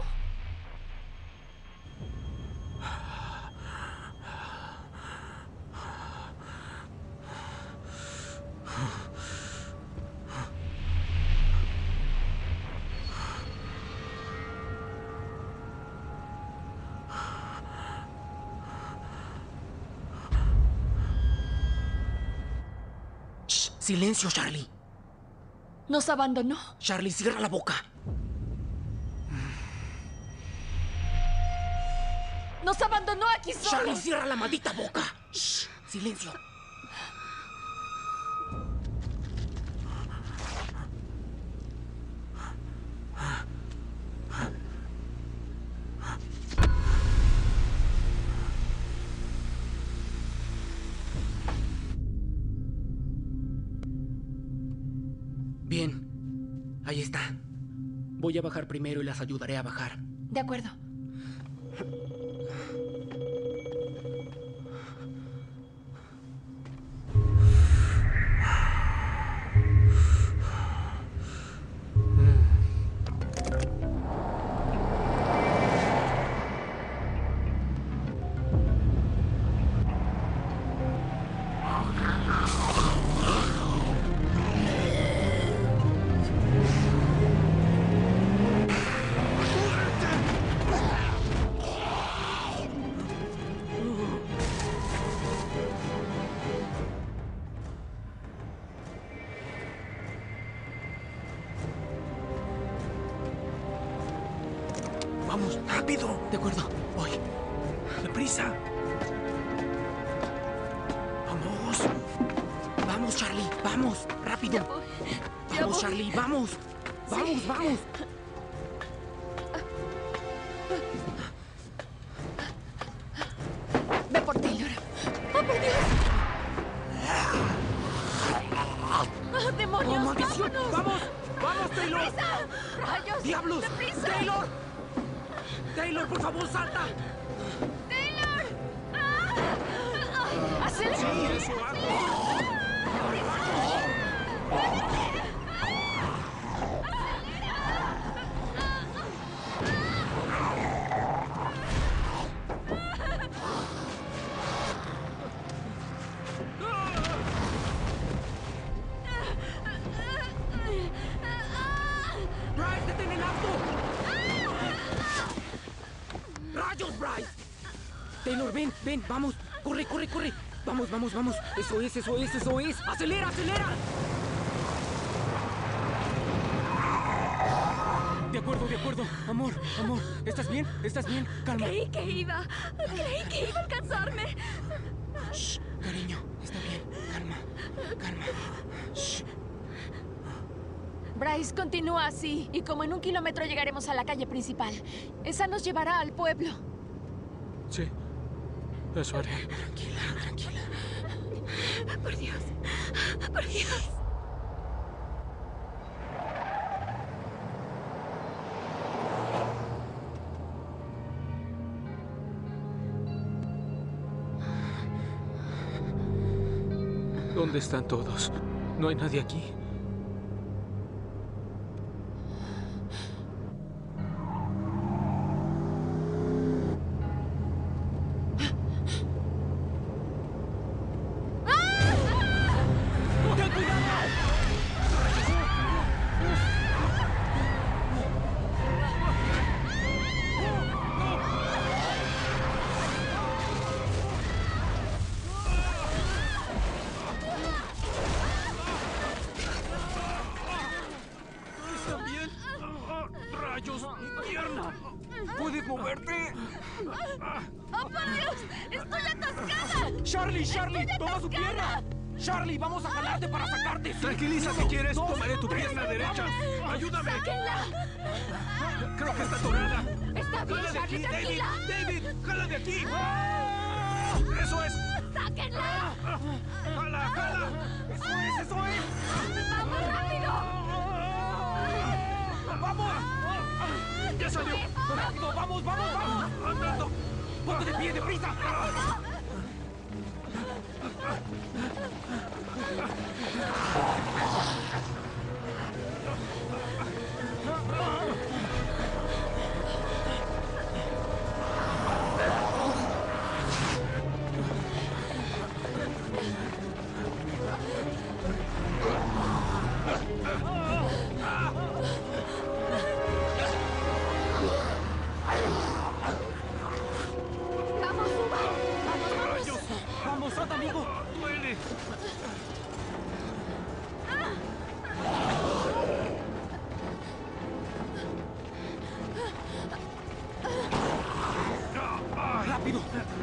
Silencio, Charlie. Nos abandonó. Charlie, cierra la boca. Nos abandonó aquí solos. Charlie, cierra la maldita boca. Shh, silencio. Bien, ahí está. Voy a bajar primero y las ayudaré a bajar. De acuerdo. Vamos, rápido. De acuerdo, voy. Deprisa. Vamos. Vamos, Charlie, vamos. Rápido. Vamos, Charlie, vamos. Vamos, vamos. Ve por Taylor. ¡Oh, por Dios! ¡Oh, demonios! ¡Oh, maldición! ¡Vámonos! ¡Vamos! ¡Vamos, Taylor! ¡Deprisa! ¡Rayos! ¡Diablos! ¡Deprisa! ¡Taylor! ¡Taylor, por favor, salta! ¡Taylor! ¡Ah! ¡Acelera! Sí, eso hago. ¡Bryce, detén el auto! ¡Rayos, Bryce! Taylor, ven, ven, vamos. Corre, corre, corre. Vamos, vamos, vamos. Eso es, eso es, eso es. ¡Acelera, acelera! De acuerdo. Amor, amor. ¿Estás bien? ¿Estás bien? Calma. Creí que iba a alcanzarme. Shh, cariño, está bien. Calma, calma. Shh. Bryce, continúa así. Y como en 1 kilómetro llegaremos a la calle principal. Esa nos llevará al pueblo. Sí, eso haré. Tranquila, tranquila. Por Dios. Por Dios. ¿Dónde están todos? ¿No hay nadie aquí? ¿Puedes moverte? ¡Oh, por Dios! ¡Estoy atascada! ¡Charlie! ¡Toma su pierna! ¡Charlie, vamos a jalarte para sacarte! Tranquiliza si quieres. Tomaré tu pierna derecha. ¡Ayúdame! ¡Sáquenla! Creo que está atorada. Está bien, ¡Jala de aquí, Charlie, David! tranquila. ¡David! ¡Jala de aquí! ¡Eso es! ¡Sáquenla! ¡Jala! ¡Eso es! ¡Vamos, rápido! ¡Vamos! ¡Ya salió! ¡Rápido! ¡Vamos! ¡Andando! ¡Ponte de pie, deprisa! ¡Vamos, anda, amigo! ¡Duele! ¡Rápido!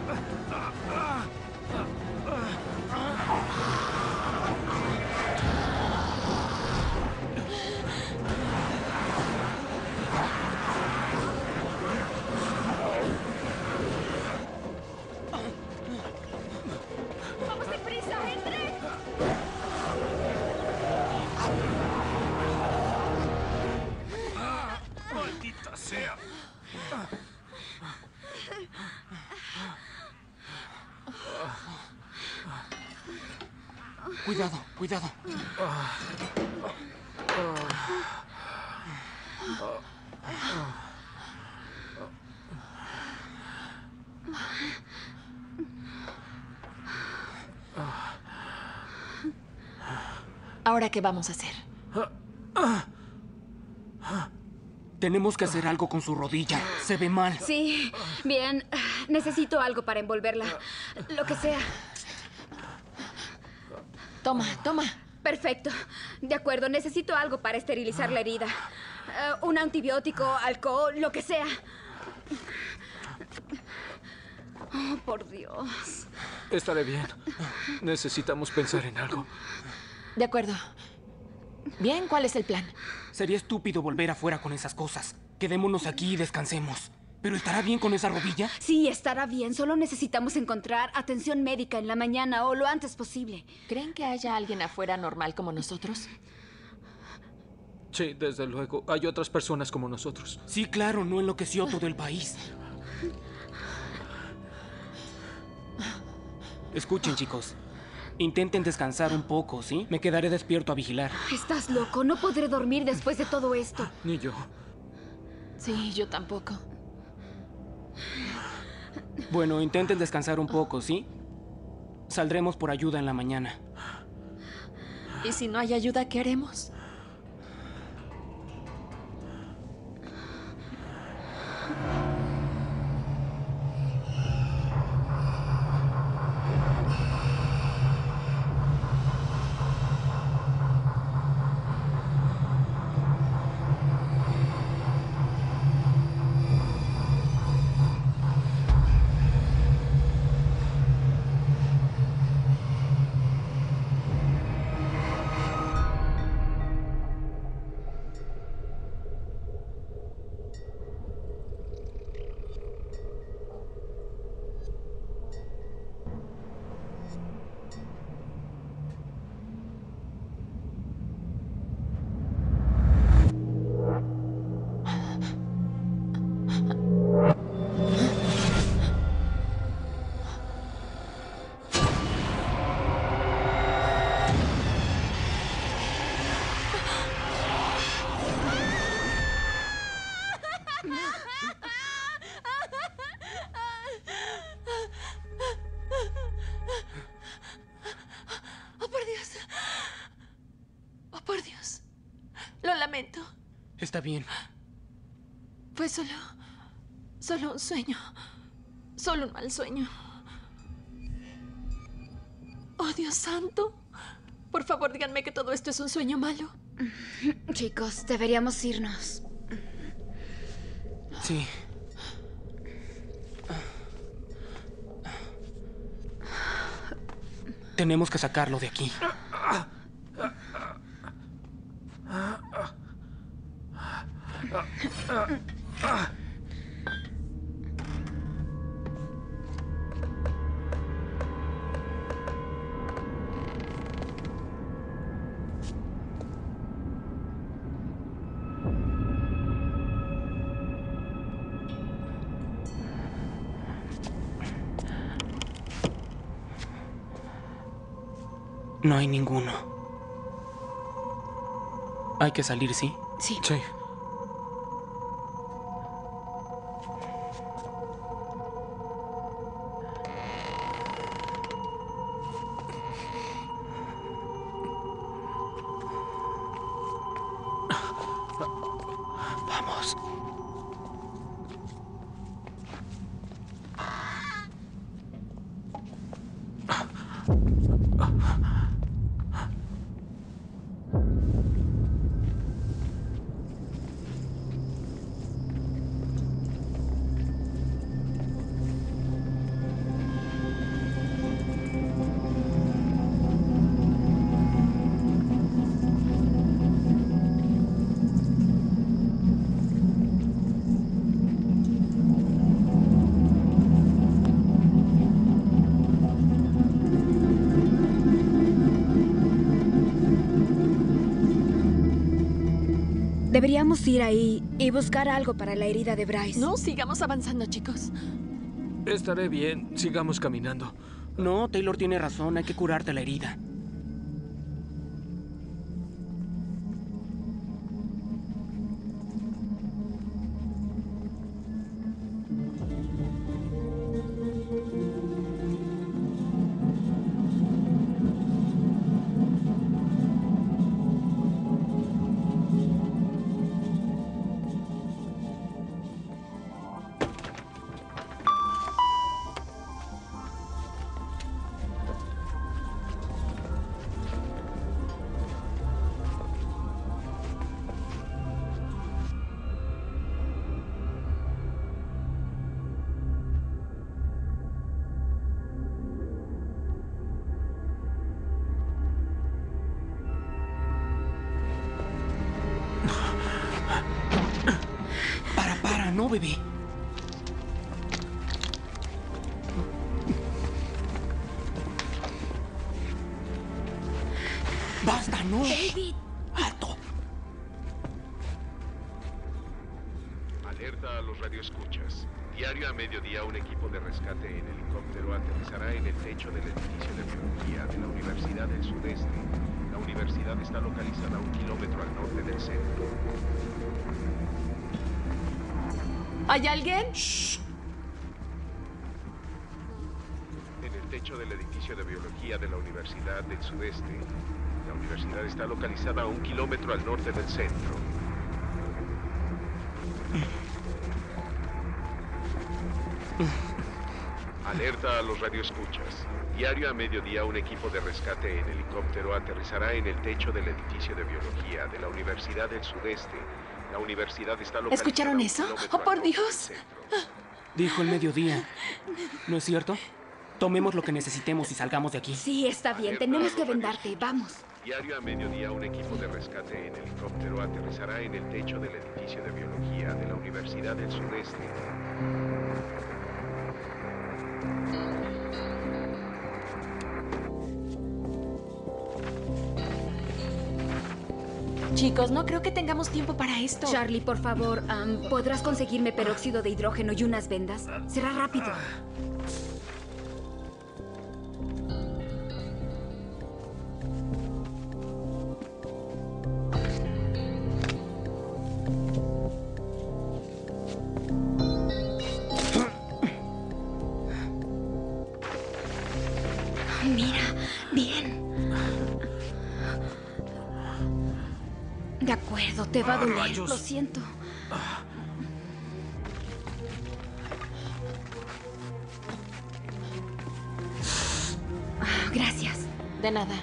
¡Vamos deprisa! ¡Entre! ¡Maldita sea! Cuidado. ¿Ahora qué vamos a hacer? Tenemos que hacer algo con su rodilla. Se ve mal. Sí, bien. Necesito algo para envolverla. Lo que sea. Toma. Perfecto. De acuerdo, necesito algo para esterilizar la herida. Un antibiótico, alcohol, lo que sea. Oh, por Dios. Estaré bien. Necesitamos pensar en algo. De acuerdo. Bien, ¿cuál es el plan? Sería estúpido volver afuera con esas cosas. Quedémonos aquí y descansemos. ¿Pero estará bien con esa rodilla? Sí, estará bien. Solo necesitamos encontrar atención médica en la mañana o lo antes posible. ¿Creen que haya alguien afuera normal como nosotros? Sí, desde luego. Hay otras personas como nosotros. Sí, claro, no enloqueció todo el país. Escuchen, chicos. Intenten descansar un poco, ¿sí? Me quedaré despierto a vigilar. Estás loco. No podré dormir después de todo esto. Ni yo. Sí, yo tampoco. Bueno, intenten descansar un poco, ¿sí? Saldremos por ayuda en la mañana. ¿Y si no hay ayuda, qué haremos? lamento. Está bien. Fue solo un sueño. Solo un mal sueño. Oh, Dios santo. Por favor, díganme que todo esto es un sueño malo. Chicos, deberíamos irnos. Sí. Tenemos que sacarlo de aquí. No hay ninguno. Hay que salir, ¿sí? Sí. Sí. Vamos. Deberíamos ir ahí y buscar algo para la herida de Bryce. No, sigamos avanzando, chicos. Estaré bien. Sigamos caminando. No, Taylor tiene razón. Hay que curarte la herida. No, bebé. ¡Basta, no! David. ¡Alto! Alerta a los radioescuchas. Diario a mediodía un equipo de rescate en helicóptero aterrizará en el techo del edificio de biología de la Universidad del Sudeste. La universidad está localizada a 1 kilómetro al norte del centro. ¿Hay alguien? Shh. En el techo del edificio de biología de la Universidad del Sudeste. La universidad está localizada a 1 kilómetro al norte del centro. Alerta a los radioescuchas. Diario a mediodía un equipo de rescate en helicóptero aterrizará en el techo del edificio de biología de la Universidad del Sudeste. La universidad está localizada. ¿Escucharon eso? ¡Oh, por Dios! Dijo el mediodía. ¿No es cierto? Tomemos lo que necesitemos y salgamos de aquí. Sí, está bien. Tenemos que vendarte. Vamos. Diario a mediodía un equipo de rescate en helicóptero aterrizará en el techo del edificio de biología de la Universidad del Sudeste. Chicos, no creo que tengamos tiempo para esto. Charlie, por favor, ¿podrás conseguirme peróxido de hidrógeno y unas vendas? Será rápido. Mira, bien. De acuerdo, te va a doler. Rayos. Lo siento. Gracias. De nada.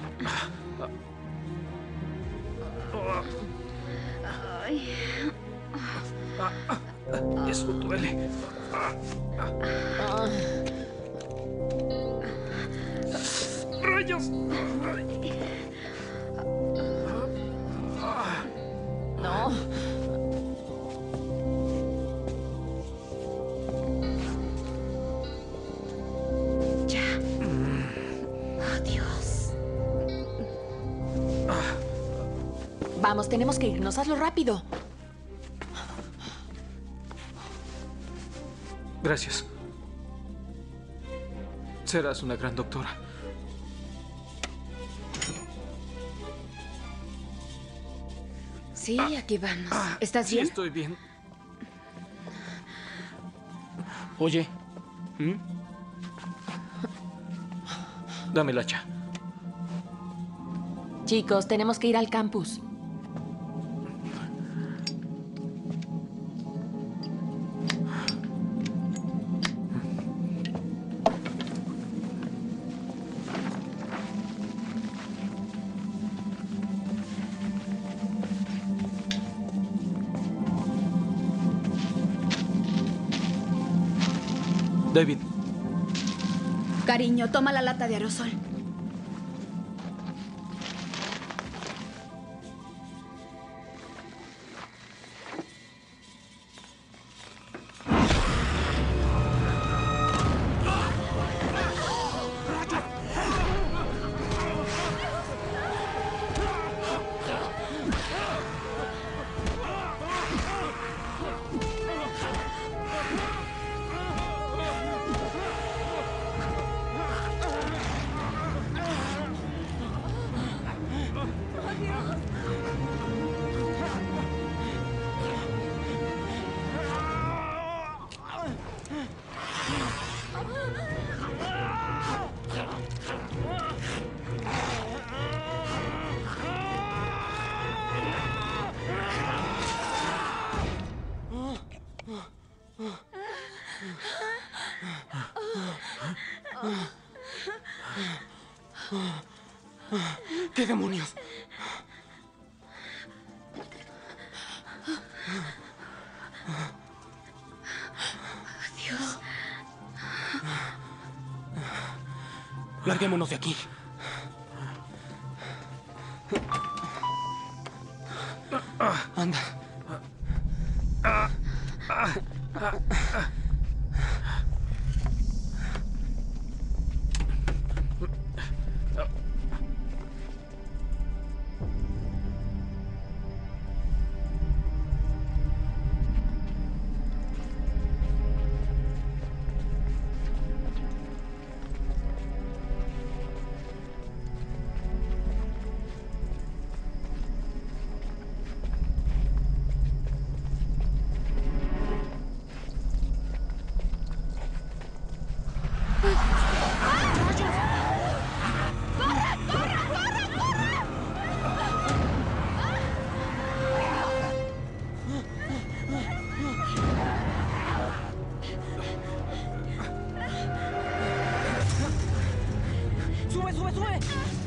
Ay. Eso duele. ¡Rayos! No. Ya. Oh, Dios. Vamos, tenemos que irnos. Hazlo rápido. Gracias. Serás una gran doctora. Sí, aquí vamos. ¿Estás bien? Sí, estoy bien. Oye. Dame el hacha. Chicos, tenemos que ir al campus. David. Cariño, toma la lata de aerosol. ¿Qué demonios? Dios. Larguémonos de aquí. Anda. ¡Sube, sube, sube!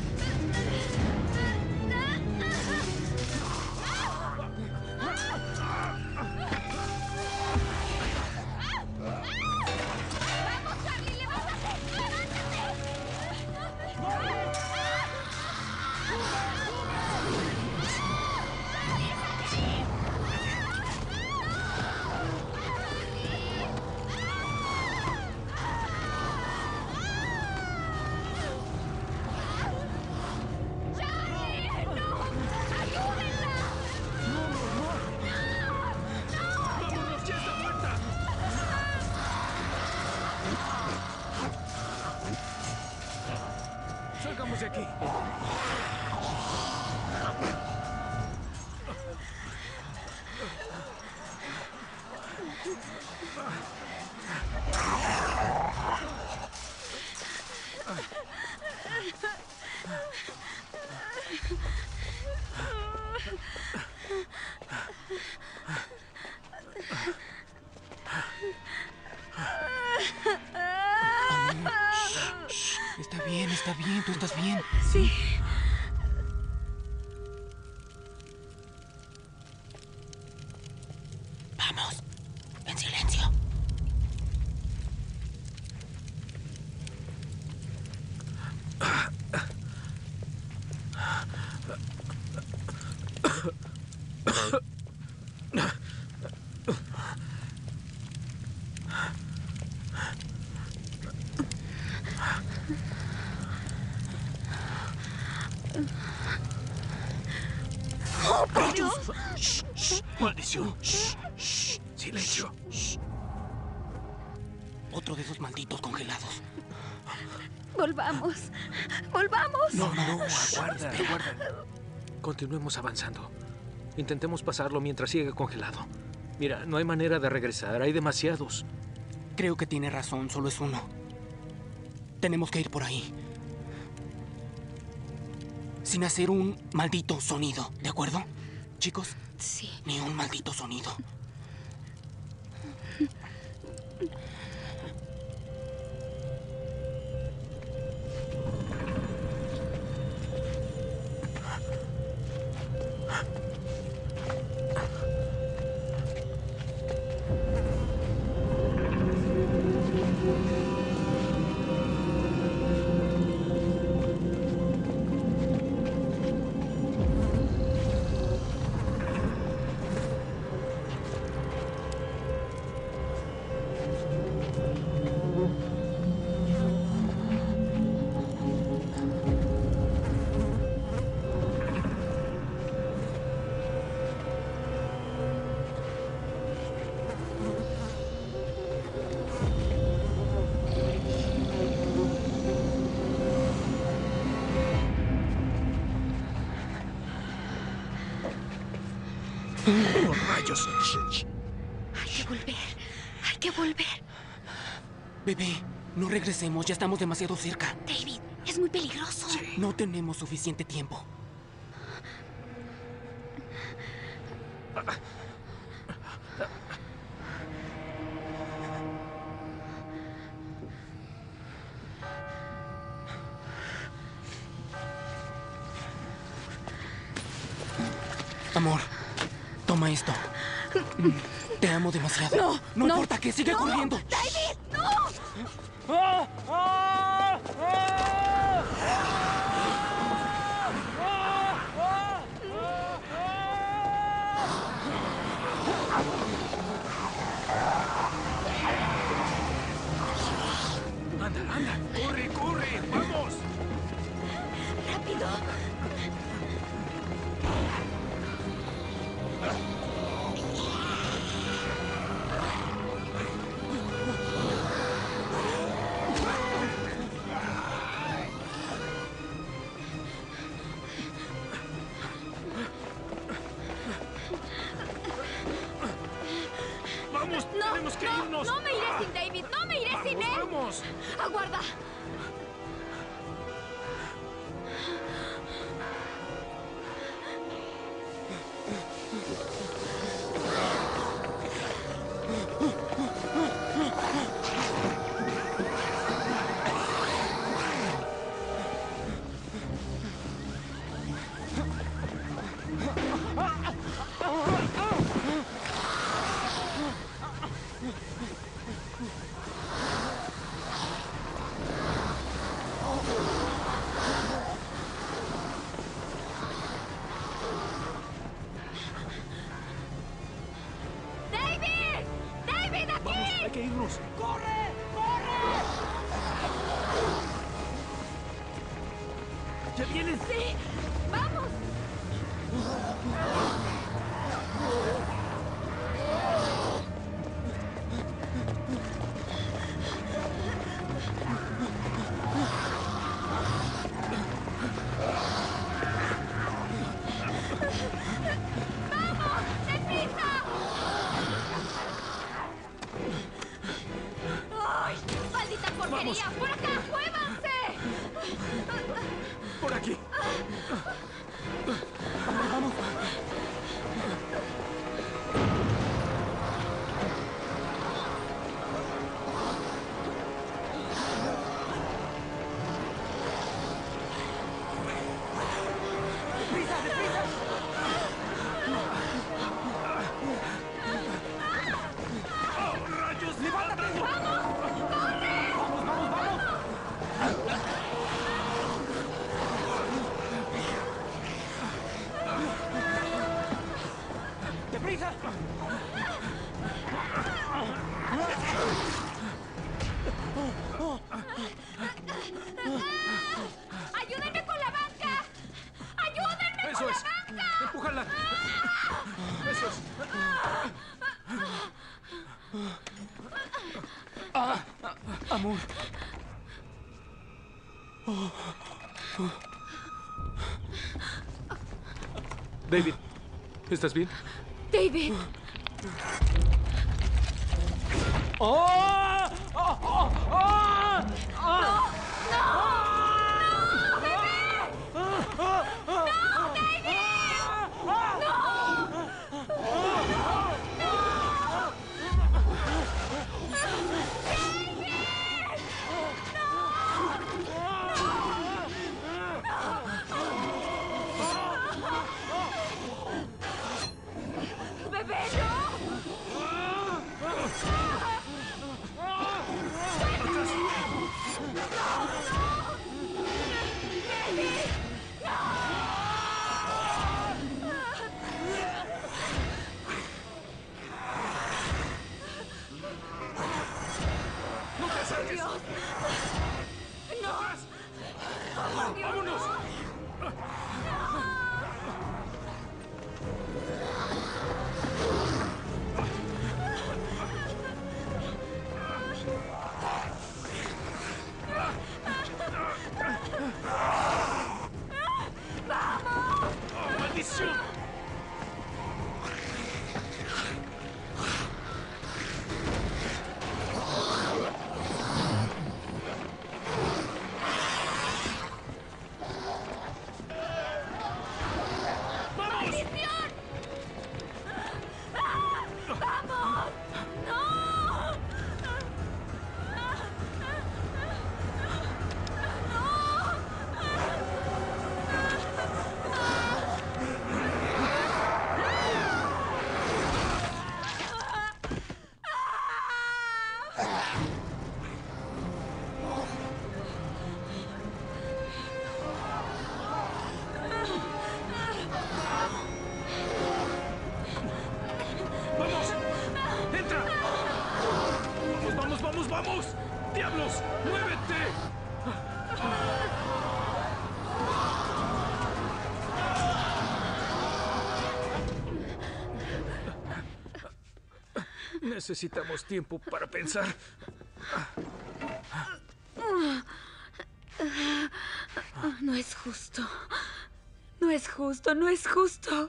Salgamos de aquí. Está bien, tú estás bien. Sí. Vamos, en silencio. ¡Oh, por Dios! ¡Maldición! ¡Silencio! Otro de esos malditos congelados. Volvamos. ¡Volvamos! No, aguarda. Continuemos avanzando. Intentemos pasarlo mientras siga congelado. Mira, no hay manera de regresar, hay demasiados. Creo que tiene razón, solo es uno. Tenemos que ir por ahí. Sin hacer un maldito sonido, ¿de acuerdo? Chicos, sí. Ni un maldito sonido. ¡Oh, rayos! Hay que volver. Bebé, no regresemos, ya estamos demasiado cerca. David, es muy peligroso. Sí. No tenemos suficiente tiempo. Amor, toma esto. Te amo demasiado. No importa que siga corriendo. ¡David, no! ¡Anda! ¡Corre! ¡Vamos! ¡Rápido! ¡Vamos! ¡Tenemos que irnos! No me iré sin David, no me iré sin él. ¡Vamos! Aguarda. ¡David, aquí! ¡Vamos! ¡Hay que irnos! ¡Corre! ¡Ya vienen! ¡Sí! ¡Vamos! ¡Vamos! ¡Deprisa! ¡Ay! ¡Maldita porquería! ¡Vamos! ¡Por acá! ¡Muévanse! ¡Por aquí! ¡Empújala! ¡Eso es! Amor. David, ¿estás bien? David. ¡Oh! ¡Oh! ¡Oh! ¡Oh! ¡Oh! ¡Vamos! ¡Diablos! ¡Muévete! Necesitamos tiempo para pensar. No es justo. No es justo, no es justo.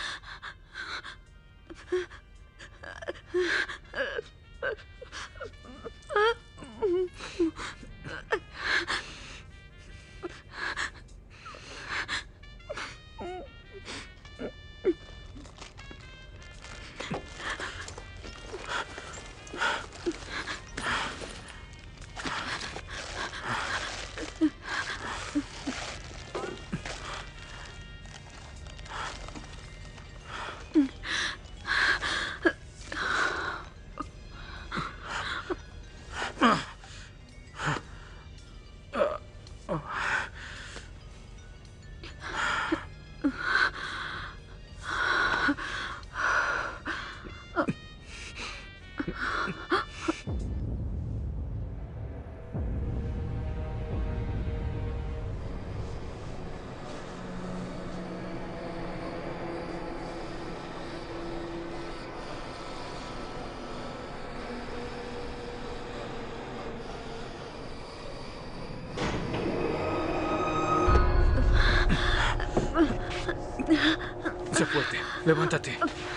Sé fuerte. Levántate.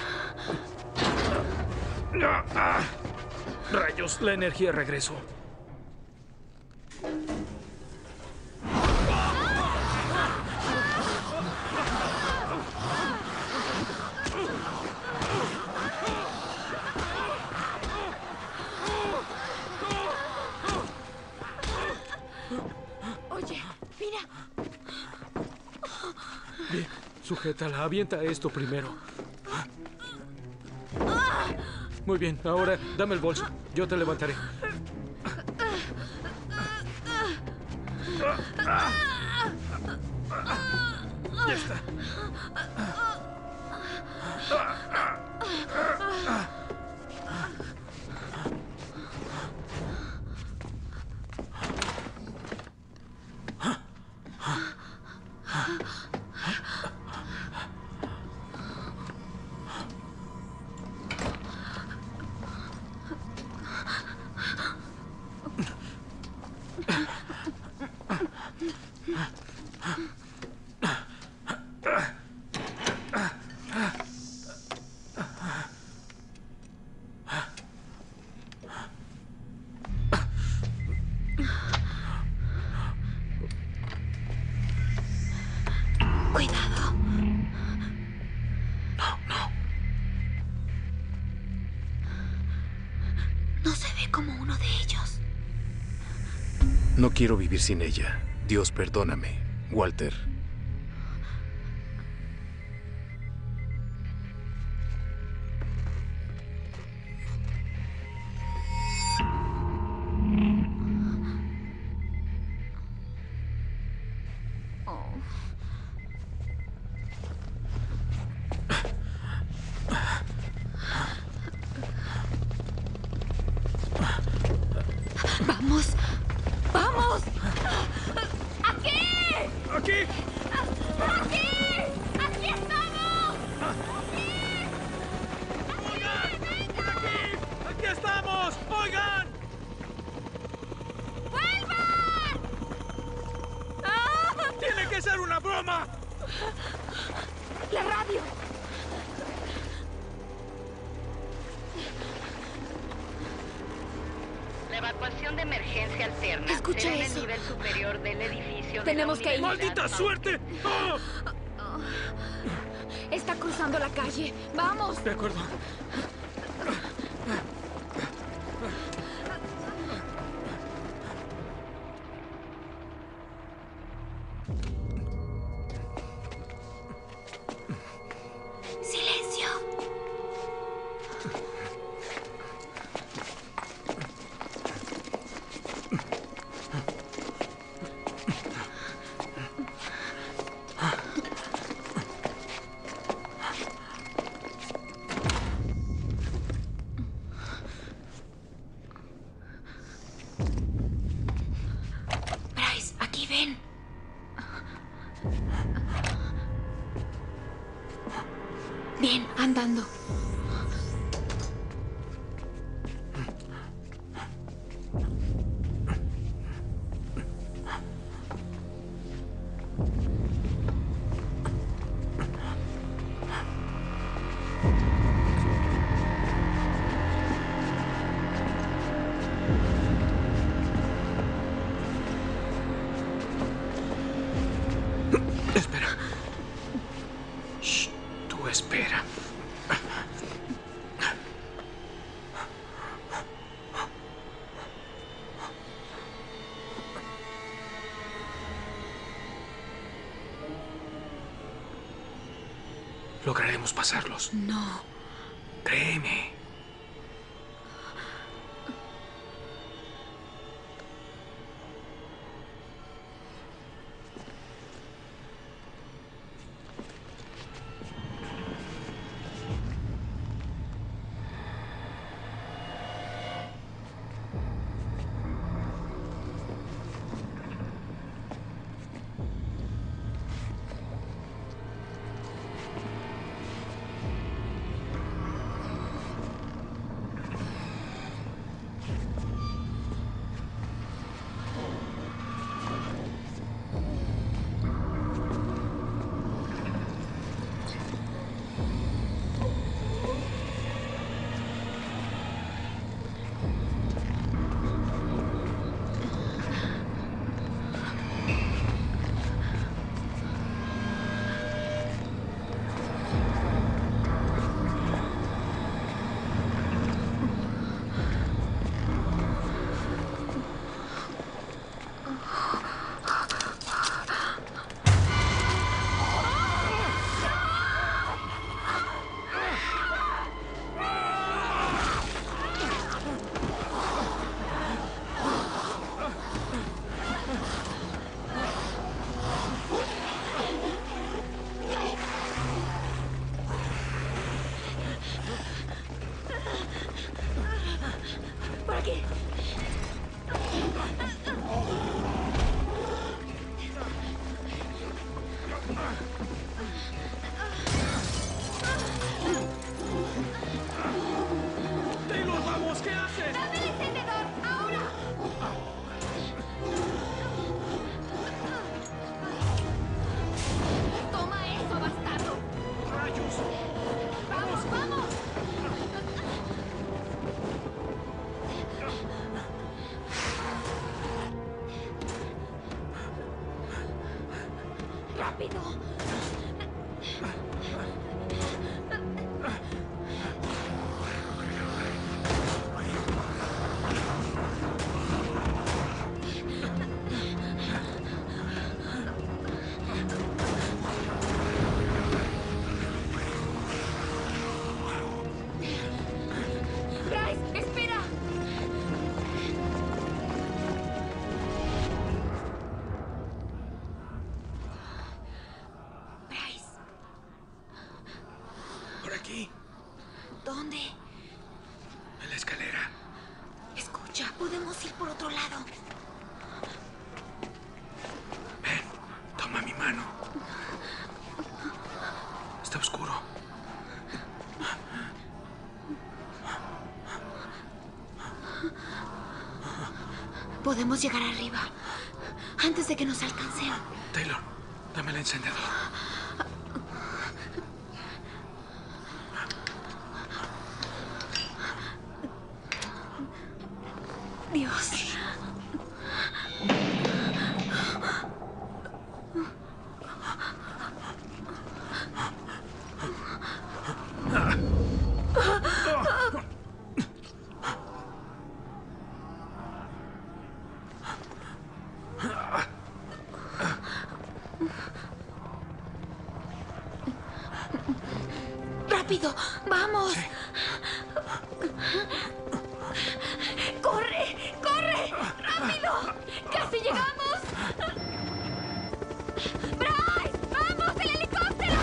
Rayos, la energía regresó. Oye, mira. Bien, sujétala. Avienta esto primero. Muy bien, ahora dame el bolso. Yo te levantaré. Ya está. como uno de ellos. No quiero vivir sin ella. Dios, perdóname, Walter. ¡Vamos! ¡Vamos! ¡Aquí! ¡Aquí! ¡Aquí! ¡Aquí estamos! ¡Oigan! ¡Por aquí! ¡Aquí estamos! ¡Oigan! ¡Vuelvan! ¡Tiene que ser una broma! ¡La radio! La evacuación de emergencia alterna Escucha será en eso. el nivel superior del edificio. Tenemos que ir. ¡Maldita suerte! ¡Oh! Está cruzando la calle. ¡Vamos! De acuerdo. ¡Silencio! Bryce, aquí ven. Bien, andando. Espera. Shh, tú espera. Lograremos pasarlos. No. Créeme. Por aquí. ¡Taylor, vamos! ¿Qué haces? ¡Dame el encendedor! ¡Ahora! ¡Toma eso, bastardo! ¡Rayos! ¡Vamos, vamos! ¡Rápido! aquí, ¿Dónde? en la escalera. Escucha, podemos ir por otro lado. Ven, toma mi mano. Está oscuro. Podemos llegar arriba antes de que nos alcancen. Taylor, dame el encendedor. Dios. ¡Rápido! ¡Vamos! ¡Corre! ¡Corre! ¡Rápido! ¡Casi llegamos! ¡Bryce! ¡Vamos! ¡El helicóptero!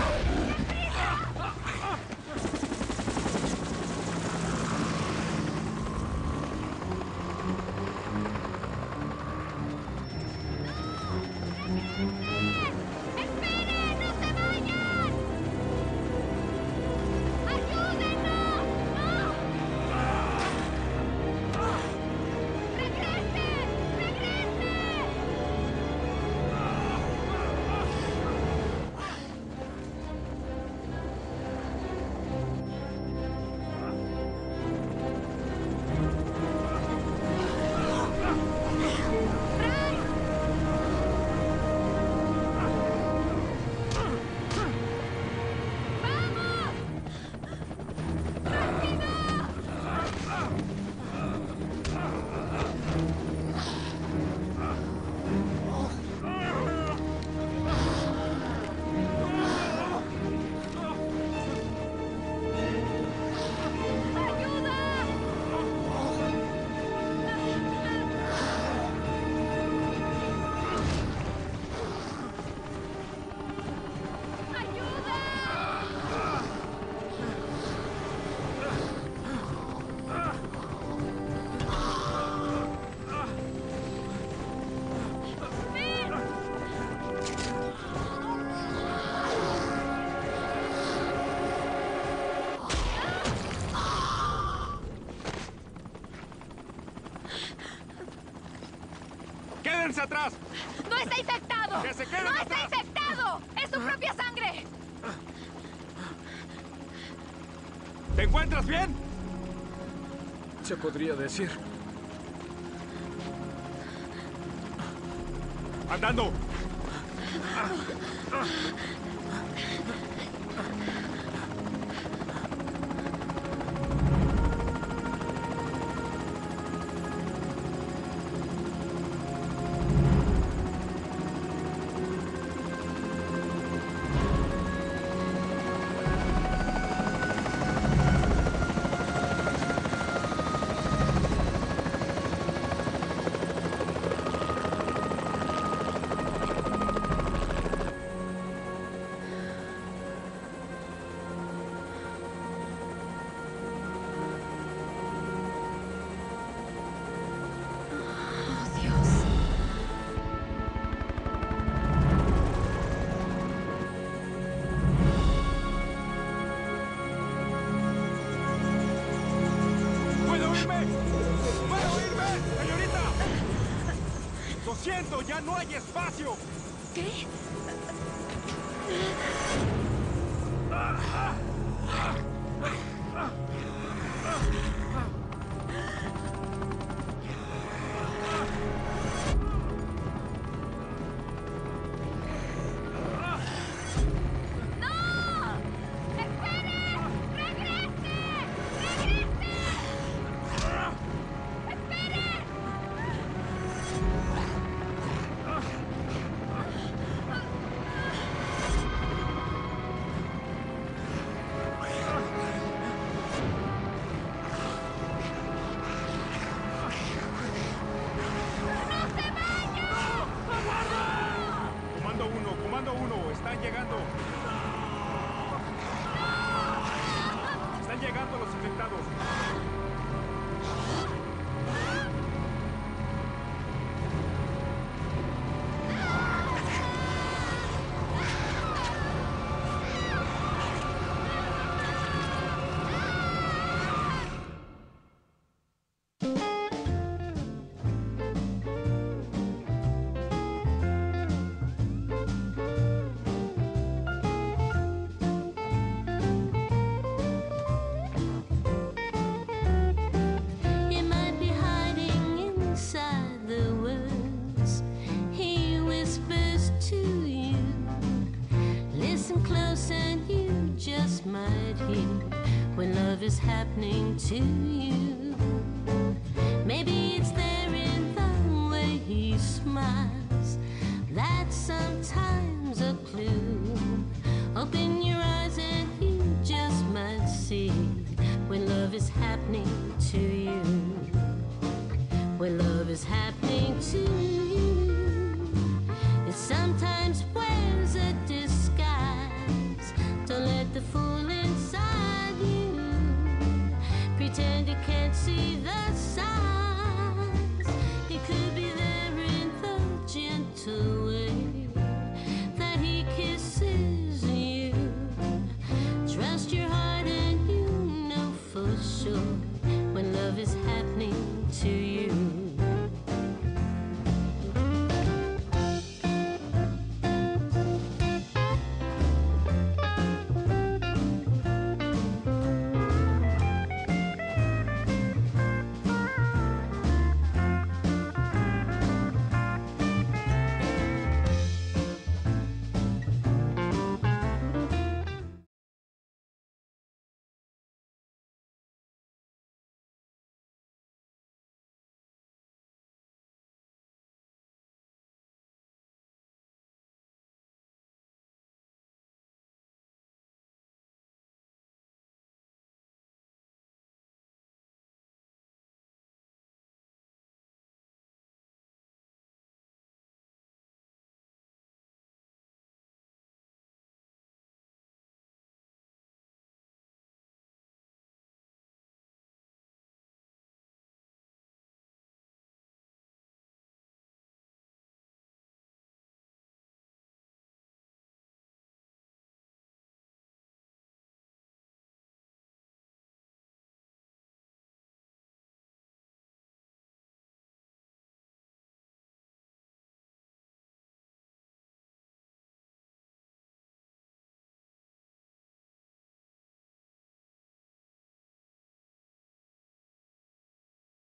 ¡Esperen! ¡No se vayan! ¡Ayúdenos! ¡No! ¡Regresen! ¡Regresen! ¡Quédense atrás! ¡No está infectado! ¡Que se queden ¡No atrás! está infectado! ¡Es su propia sangre! ¿Te encuentras bien? Se podría decir. ¡Andando! ¡Siento! ¡Ya no hay espacio! ¿Qué? here when love is happening to you. Maybe it's there in the way he smiles. That's sometimes a clue. Open your eyes and you just might see when love is happening to you. When love is happening to you, it sometimes wears a disguise. Don't let the fool inside you pretend you can't see the sign.